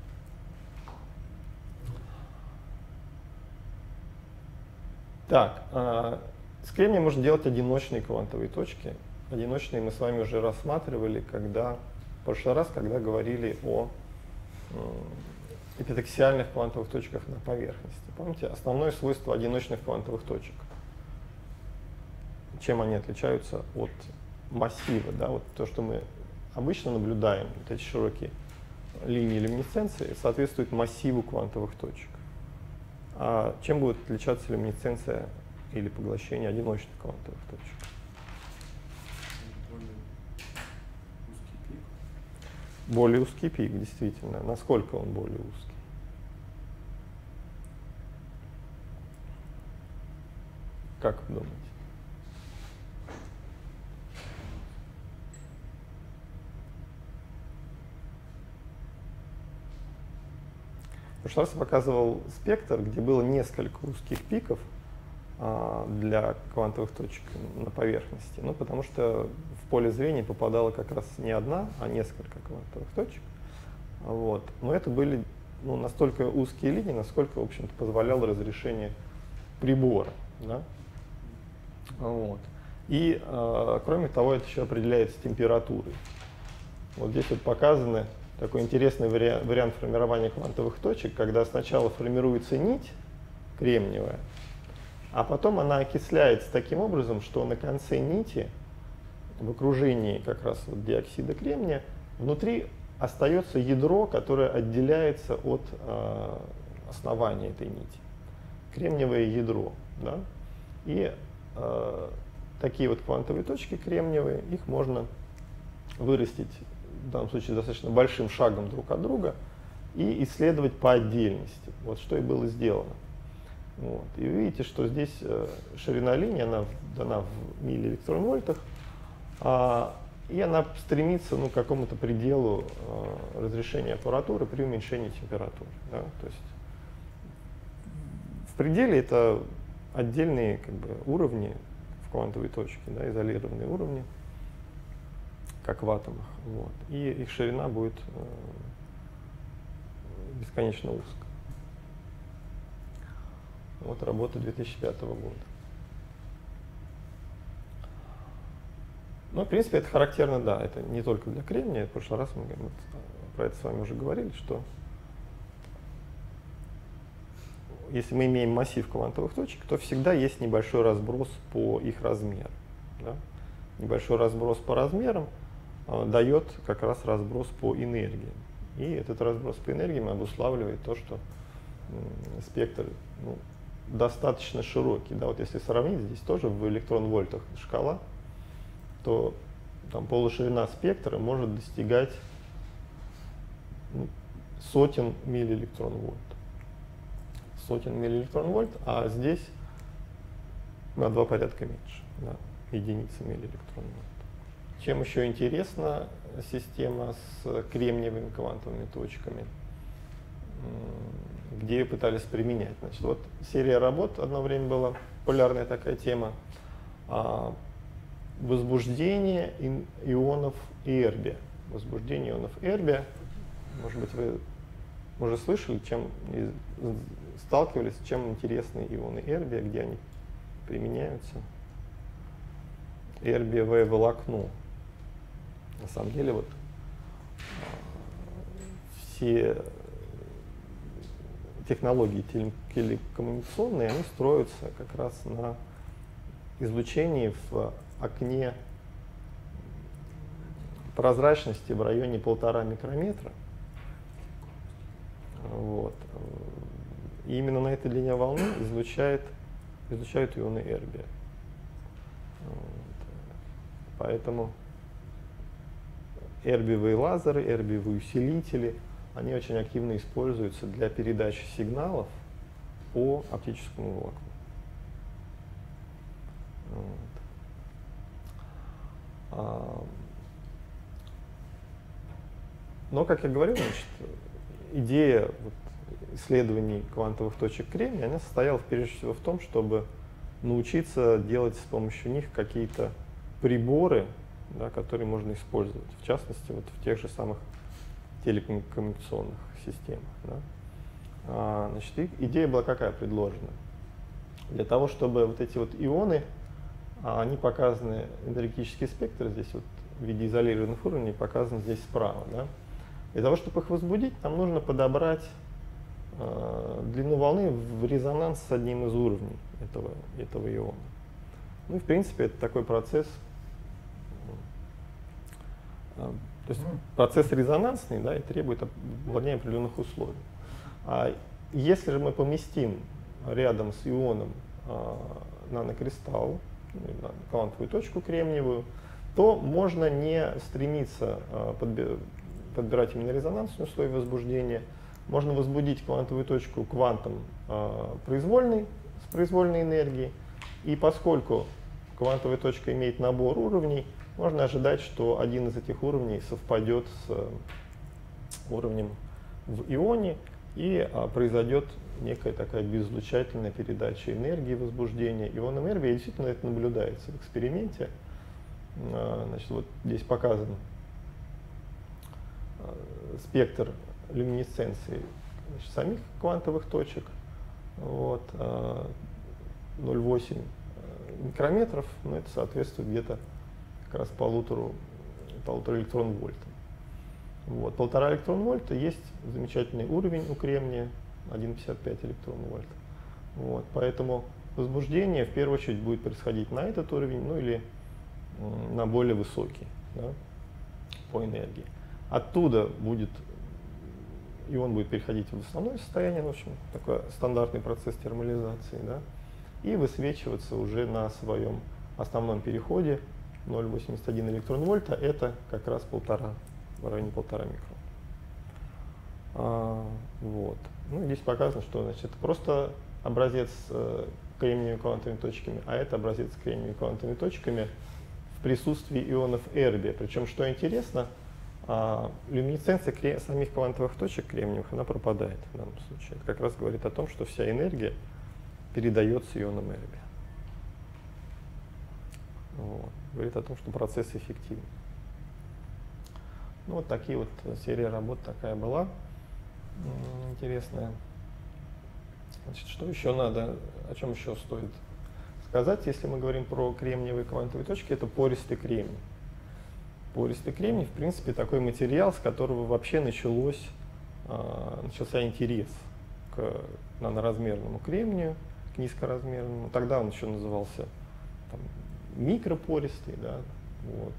Так, а, с кремнием можно делать одиночные квантовые точки. Одиночные мы с вами уже рассматривали, когда, в прошлый раз, когда говорили о эпитаксиальных квантовых точках на поверхности. Помните, основное свойство одиночных квантовых точек. Чем они отличаются от массива, да, вот то, что мы обычно наблюдаем, вот эти широкие линии люминесценции, соответствуют массиву квантовых точек. А чем будет отличаться люминесценция или поглощение одиночных квантовых точек? Более узкий пик, действительно. Насколько он более узкий? Как вы думаете? В прошлый раз я показывал спектр, где было несколько узких пиков а, для квантовых точек на поверхности. Ну, потому что в поле зрения попадала как раз не одна, а несколько квантовых точек. Вот. Но это были, ну, настолько узкие линии, насколько, в общем-то, позволяло разрешение прибора. Да? Вот. И, э, кроме того, это еще определяется температурой. Вот здесь вот показаны такой интересный вариант, вариант формирования квантовых точек, когда сначала формируется нить кремниевая, а потом она окисляется таким образом, что на конце нити в окружении как раз вот диоксида кремния внутри остается ядро, которое отделяется от э, основания этой нити. Кремниевое ядро. Да? И э, такие вот квантовые точки кремниевые, их можно вырастить в данном случае достаточно большим шагом друг от друга и исследовать по отдельности. Вот что и было сделано. Вот. И вы видите, что здесь э, ширина линии, она дана в миллиэлектронвольтах, а, и она стремится ну, к какому-то пределу э, разрешения аппаратуры при уменьшении температуры. Да? То есть в пределе это отдельные как бы, уровни в квантовой точке, да, изолированные уровни, как в атомах. Вот. И их ширина будет э, бесконечно узкая. Вот работа две тысячи пятого года. Ну, в принципе, это характерно, да, это не только для кремния. В прошлый раз мы вот, про это с вами уже говорили, что если мы имеем массив квантовых точек, то всегда есть небольшой разброс по их размеру. Да? Небольшой разброс по размерам э, дает как раз разброс по энергии. И этот разброс по энергиям обуславливает то, что э, спектр ну, достаточно широкий. Да? Вот если сравнить, здесь тоже в электрон-вольтах шкала, то там полуширина спектра может достигать ну, сотен миллиэлектрон-вольт. Сотен миллиэлектрон-вольт, а здесь на два порядка меньше, да, единицы миллиэлектрон-вольт. Чем еще интересна система с кремниевыми квантовыми точками, где ее пытались применять. Значит, вот серия работ одно время была популярная такая тема. Возбуждение ионов эрбия. Возбуждение ионов эрбия. Может быть, вы уже слышали, чем сталкивались, чем интересны ионы эрбия, где они применяются. Эрбиевое волокно. На самом деле, вот все технологии телекоммуникационные, они строятся как раз на излучении в окне прозрачности в районе полтора микрометра. Вот. И именно на этой длине волны излучает, излучают ионы эрбия. Вот. Поэтому эрбиевые лазеры, эрбиевые усилители, они очень активно используются для передачи сигналов по оптическому волокну. Вот. А, но, как я говорил, значит, идея вот, исследований квантовых точек кремния, она состояла прежде всего в том, чтобы научиться делать с помощью них какие-то приборы, да, которые можно использовать, в частности, вот в тех же самых телекоммуникационных системах. Да. А, значит, идея была какая предложена? Для того, чтобы вот эти вот ионы, они показаны, энергетический спектр здесь вот в виде изолированных уровней показан здесь справа. Да. Для того, чтобы их возбудить, нам нужно подобрать э, длину волны в резонанс с одним из уровней этого, этого иона. Ну и в принципе это такой процесс, э, то есть процесс резонансный, да, и требует обладания определенных условий. А если же мы поместим рядом с ионом э, нанокристалл, квантовую точку кремниевую, то можно не стремиться э, подби подбирать именно резонансные условия возбуждения. Можно возбудить квантовую точку квантом э, произвольной, с произвольной энергией. И поскольку квантовая точка имеет набор уровней, можно ожидать, что один из этих уровней совпадет с э, уровнем в ионе, и э, произойдет некая такая безизлучательная передача энергии возбуждения ионом эрбия. И действительно это наблюдается в эксперименте. Э, значит, вот здесь показан спектр люминесценции, значит, самих квантовых точек, вот, ноль целых восемь десятых микрометров, но это соответствует где-то как раз полутору, полутора электрон вольтам. Вот, полтора электрон вольта есть замечательный уровень у кремния, один целых пятьдесят пять электрон вольт. Вот, поэтому возбуждение в первую очередь будет происходить на этот уровень, ну или на более высокий, да, по энергии. Оттуда будет ион будет переходить в основное состояние, в общем, такой стандартный процесс термализации, да, и высвечиваться уже на своем основном переходе ноль целых восемьдесят один электрон-вольта, это как раз полтора, в районе полтора микрона. А, вот. Ну, здесь показано, что значит, это просто образец с кремниевыми квантовыми точками, а это образец с кремниевыми квантовыми точками в присутствии ионов эрбия. Причем, что интересно, а, люминесценция кре- самих квантовых точек кремниевых, она пропадает в данном случае. Это как раз говорит о том, что вся энергия передается ионам эрбия. Вот. Говорит о том, что процесс эффективен. Ну, вот такие вот серия работ такая была интересная. Значит, что еще надо, о чем еще стоит сказать, если мы говорим про кремниевые квантовые точки, это пористый кремний. Пористый кремний, в принципе, такой материал, с которого вообще началось, э, начался интерес к наноразмерному кремнию, к низкоразмерному. Тогда он еще назывался там, микропористый, да, вот.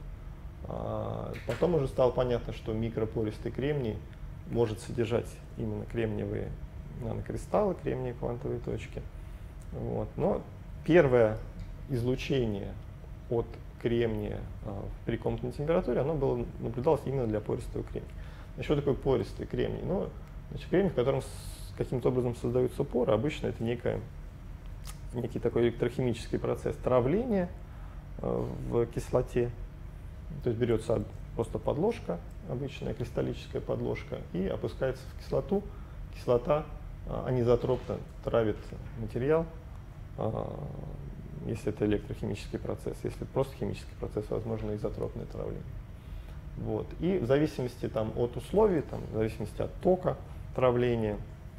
А потом уже стало понятно, что микропористый кремний может содержать именно кремниевые нанокристаллы, кремниевые квантовые точки. Вот. Но первое излучение от кремния а, при комнатной температуре, оно было, наблюдалось именно для пористого кремния. А что такое пористый кремний? Ну, значит, кремний, в котором каким-то образом создаются поры, обычно это некое, некий такой электрохимический процесс травления а, в кислоте. То есть берется просто подложка, обычная кристаллическая подложка, и опускается в кислоту. Кислота а, анизотропно травит материал, а, если это электрохимический процесс. Если это просто химический процесс, возможно изотропное травление. Вот. И в зависимости там, от условий, там, в зависимости от тока травления,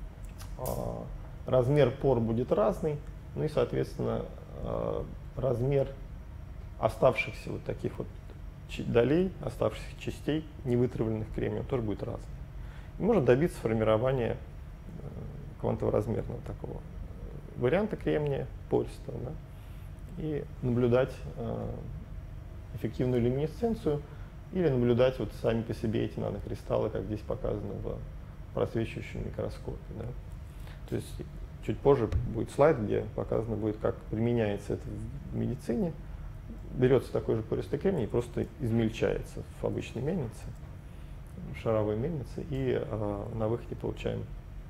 а, размер пор будет разный, ну и, соответственно, а, размер оставшихся вот таких вот долей, оставшихся частей, невытравленных кремнием, тоже будет разный. И можно добиться формирования квантово-размерного такого варианта кремния, пористого, да, и наблюдать э, эффективную люминесценцию или наблюдать вот сами по себе эти нанокристаллы, как здесь показано в просвечивающем микроскопе. Да. То есть чуть позже будет слайд, где показано будет, как применяется это в медицине. Берется такой же пористый кремний и просто измельчается в обычной мельнице, в шаровой мельнице, и э, на выходе получаем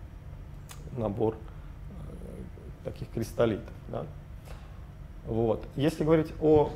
набор э, таких кристаллитов. Да? Вот. Если говорить о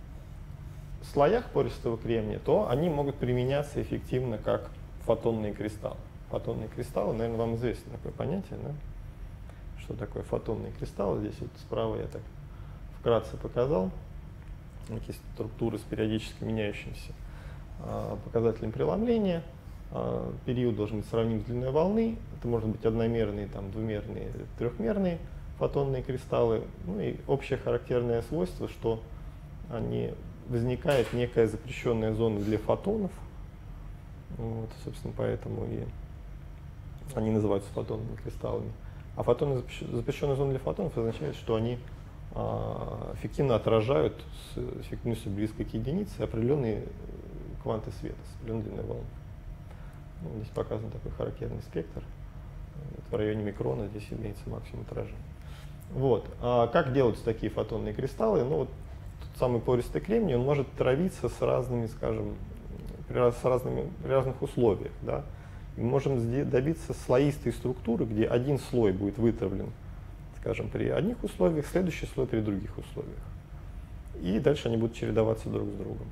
слоях пористого кремния, то они могут применяться эффективно как фотонные кристаллы. Фотонные кристаллы, наверное, вам известно такое понятие, да? Что такое фотонные кристаллы? Здесь вот справа я так вкратце показал. Такие структуры с периодически меняющимся а, показателем преломления. А, период должен быть сравним с длиной волны. Это может быть одномерные, там, двумерные, трехмерные фотонные кристаллы. Ну и общее характерное свойство, что они, возникает некая запрещенная зона для фотонов. Вот, собственно, поэтому и они называются фотонными кристаллами. А фотоны, запрещенная зона для фотонов означает, что они эффективно отражают с эффективностью близкой к единице определенные кванты света с определенной длиной волны. Ну, здесь показан такой характерный спектр. Вот в районе микрона здесь имеется максимум отражения. Вот. А как делаются такие фотонные кристаллы? Ну, вот тот самый пористый кремний, он может травиться с разными, скажем, при, с разными, при разных условиях. Да? Мы можем добиться слоистой структуры, где один слой будет вытравлен, скажем, при одних условиях, следующий слой при других условиях. И дальше они будут чередоваться друг с другом.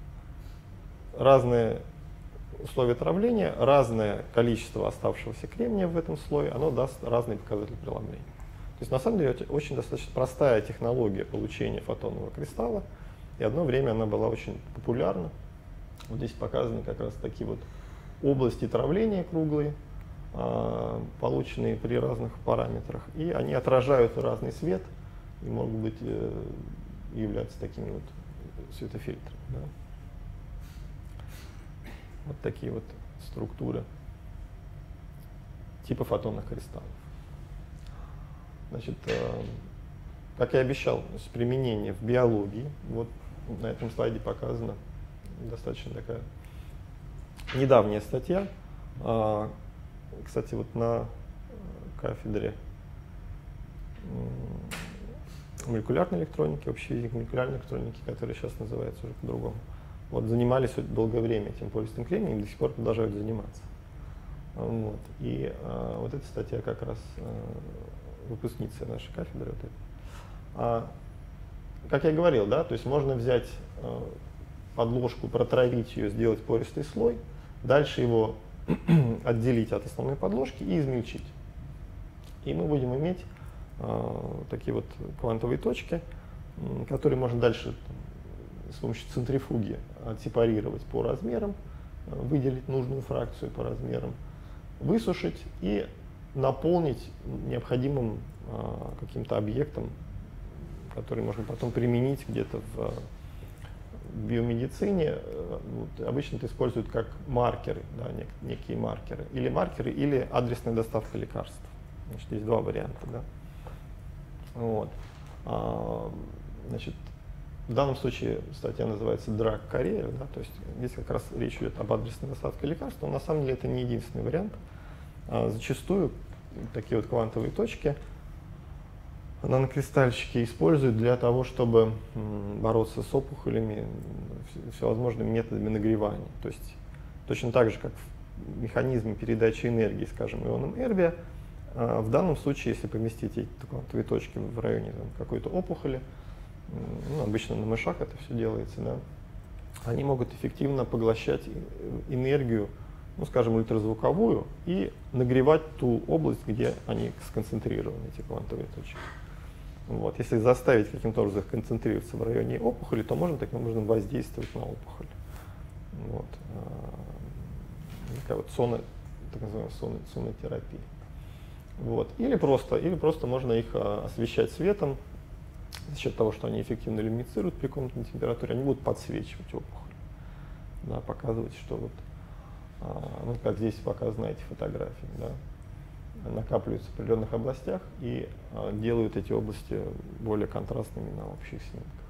Разные условия травления, разное количество оставшегося кремния в этом слое, оно даст разный показатель преломления. То есть на самом деле очень достаточно простая технология получения фотонного кристалла, и одно время она была очень популярна. Вот здесь показаны как раз такие вот области травления круглые, полученные при разных параметрах, и они отражают разный свет и могут быть являться такими вот светофильтрами. Да? Вот такие вот структуры типа фотонных кристаллов. Значит, как я обещал, применение в биологии. Вот на этом слайде показана достаточно такая недавняя статья. Кстати, вот на кафедре молекулярной электроники, общей физики молекулярной электроники, которая сейчас называется уже по-другому, вот, занимались долгое время этим пористым кремнием и до сих пор продолжают заниматься. Вот. И а, вот эта статья как раз а, выпускница нашей кафедры. Вот этой. А, как я говорил, да, то есть можно взять а, подложку, протравить ее, сделать пористый слой, дальше его отделить от основной подложки и измельчить. И мы будем иметь э, такие вот квантовые точки, которые можно дальше там, с помощью центрифуги отсепарировать по размерам, э, выделить нужную фракцию по размерам, высушить и наполнить необходимым э, каким-то объектом, который можно потом применить где-то в В биомедицине. Вот, обычно это используют как маркеры, да, нек, некие маркеры. Или маркеры, или адресная доставка лекарств. Значит, есть два варианта. Да. Вот. А, значит, в данном случае статья называется Drug Carrier, да, то есть здесь как раз речь идет об адресной доставке лекарств, но на самом деле это не единственный вариант. А, зачастую такие вот квантовые точки нанокристальчики используют для того, чтобы бороться с опухолями всевозможными методами нагревания. То есть точно так же, как в механизме передачи энергии, скажем, ионом эрбия, в данном случае, если поместить эти квантовые точки в районе какой-то опухоли, ну, обычно на мышах это все делается, да, они могут эффективно поглощать энергию, ну, скажем, ультразвуковую, и нагревать ту область, где они сконцентрированы, эти квантовые точки. Вот. Если заставить каким-то образом их концентрироваться в районе опухоли, то можно таким образом воздействовать на опухоль. Вот. Такая вот соно, так называемая соно, сонотерапия. Вот. Или, просто, или просто можно их а, освещать светом, за счет того, что они эффективно люминицируют при комнатной температуре, они будут подсвечивать опухоль, да, показывать, что вот, а, ну, как здесь показаны эти фотографии, да, накапливаются в определенных областях и а, делают эти области более контрастными на общих снимках.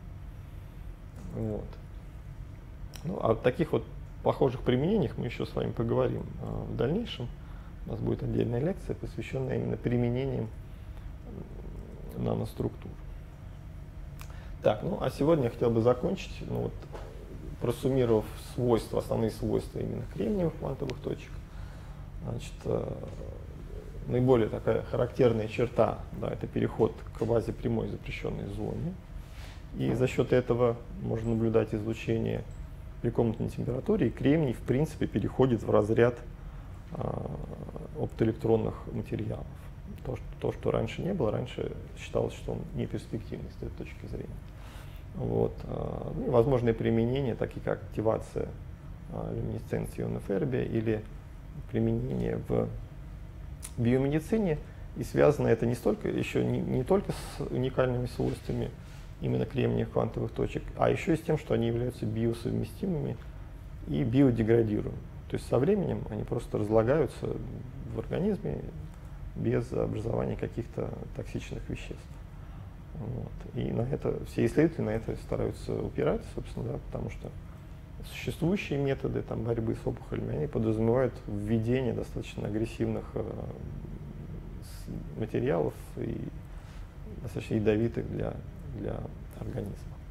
Вот. Ну, о таких вот похожих применениях мы еще с вами поговорим а, в дальнейшем. У нас будет отдельная лекция, посвященная именно применениям наноструктур. Так, ну а сегодня я хотел бы закончить, ну, вот, просуммировав свойства, основные свойства именно кремниевых квантовых точек. Значит, наиболее такая характерная черта, да, это переход к квазипрямой запрещенной зоне. И за счет этого можно наблюдать излучение при комнатной температуре, и кремний в принципе переходит в разряд а, оптоэлектронных материалов. То что, то, что раньше не было, раньше считалось, что он не перспективный с этой точки зрения. Вот. А, ну, и возможные применения, такие как активация а, люминесценции ионов эрбия или применение в биомедицине, и связано это не столько еще не, не только с уникальными свойствами именно кремниевых квантовых точек, а еще и с тем, что они являются биосовместимыми и биодеградируемыми. То есть со временем они просто разлагаются в организме без образования каких-то токсичных веществ. Вот. И на это все исследователи на это стараются упирать, собственно, да, потому что существующие методы там, борьбы с опухолями, они подразумевают введение достаточно агрессивных э, материалов и достаточно ядовитых для, для организма.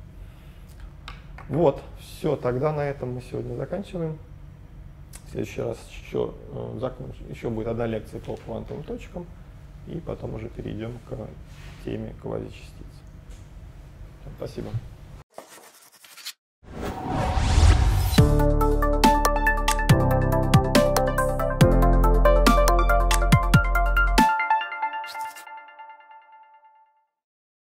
Вот, все, тогда на этом мы сегодня заканчиваем. В следующий раз еще, э, закончим, еще будет одна лекция по квантовым точкам, и потом уже перейдем к теме квазичастиц. Спасибо.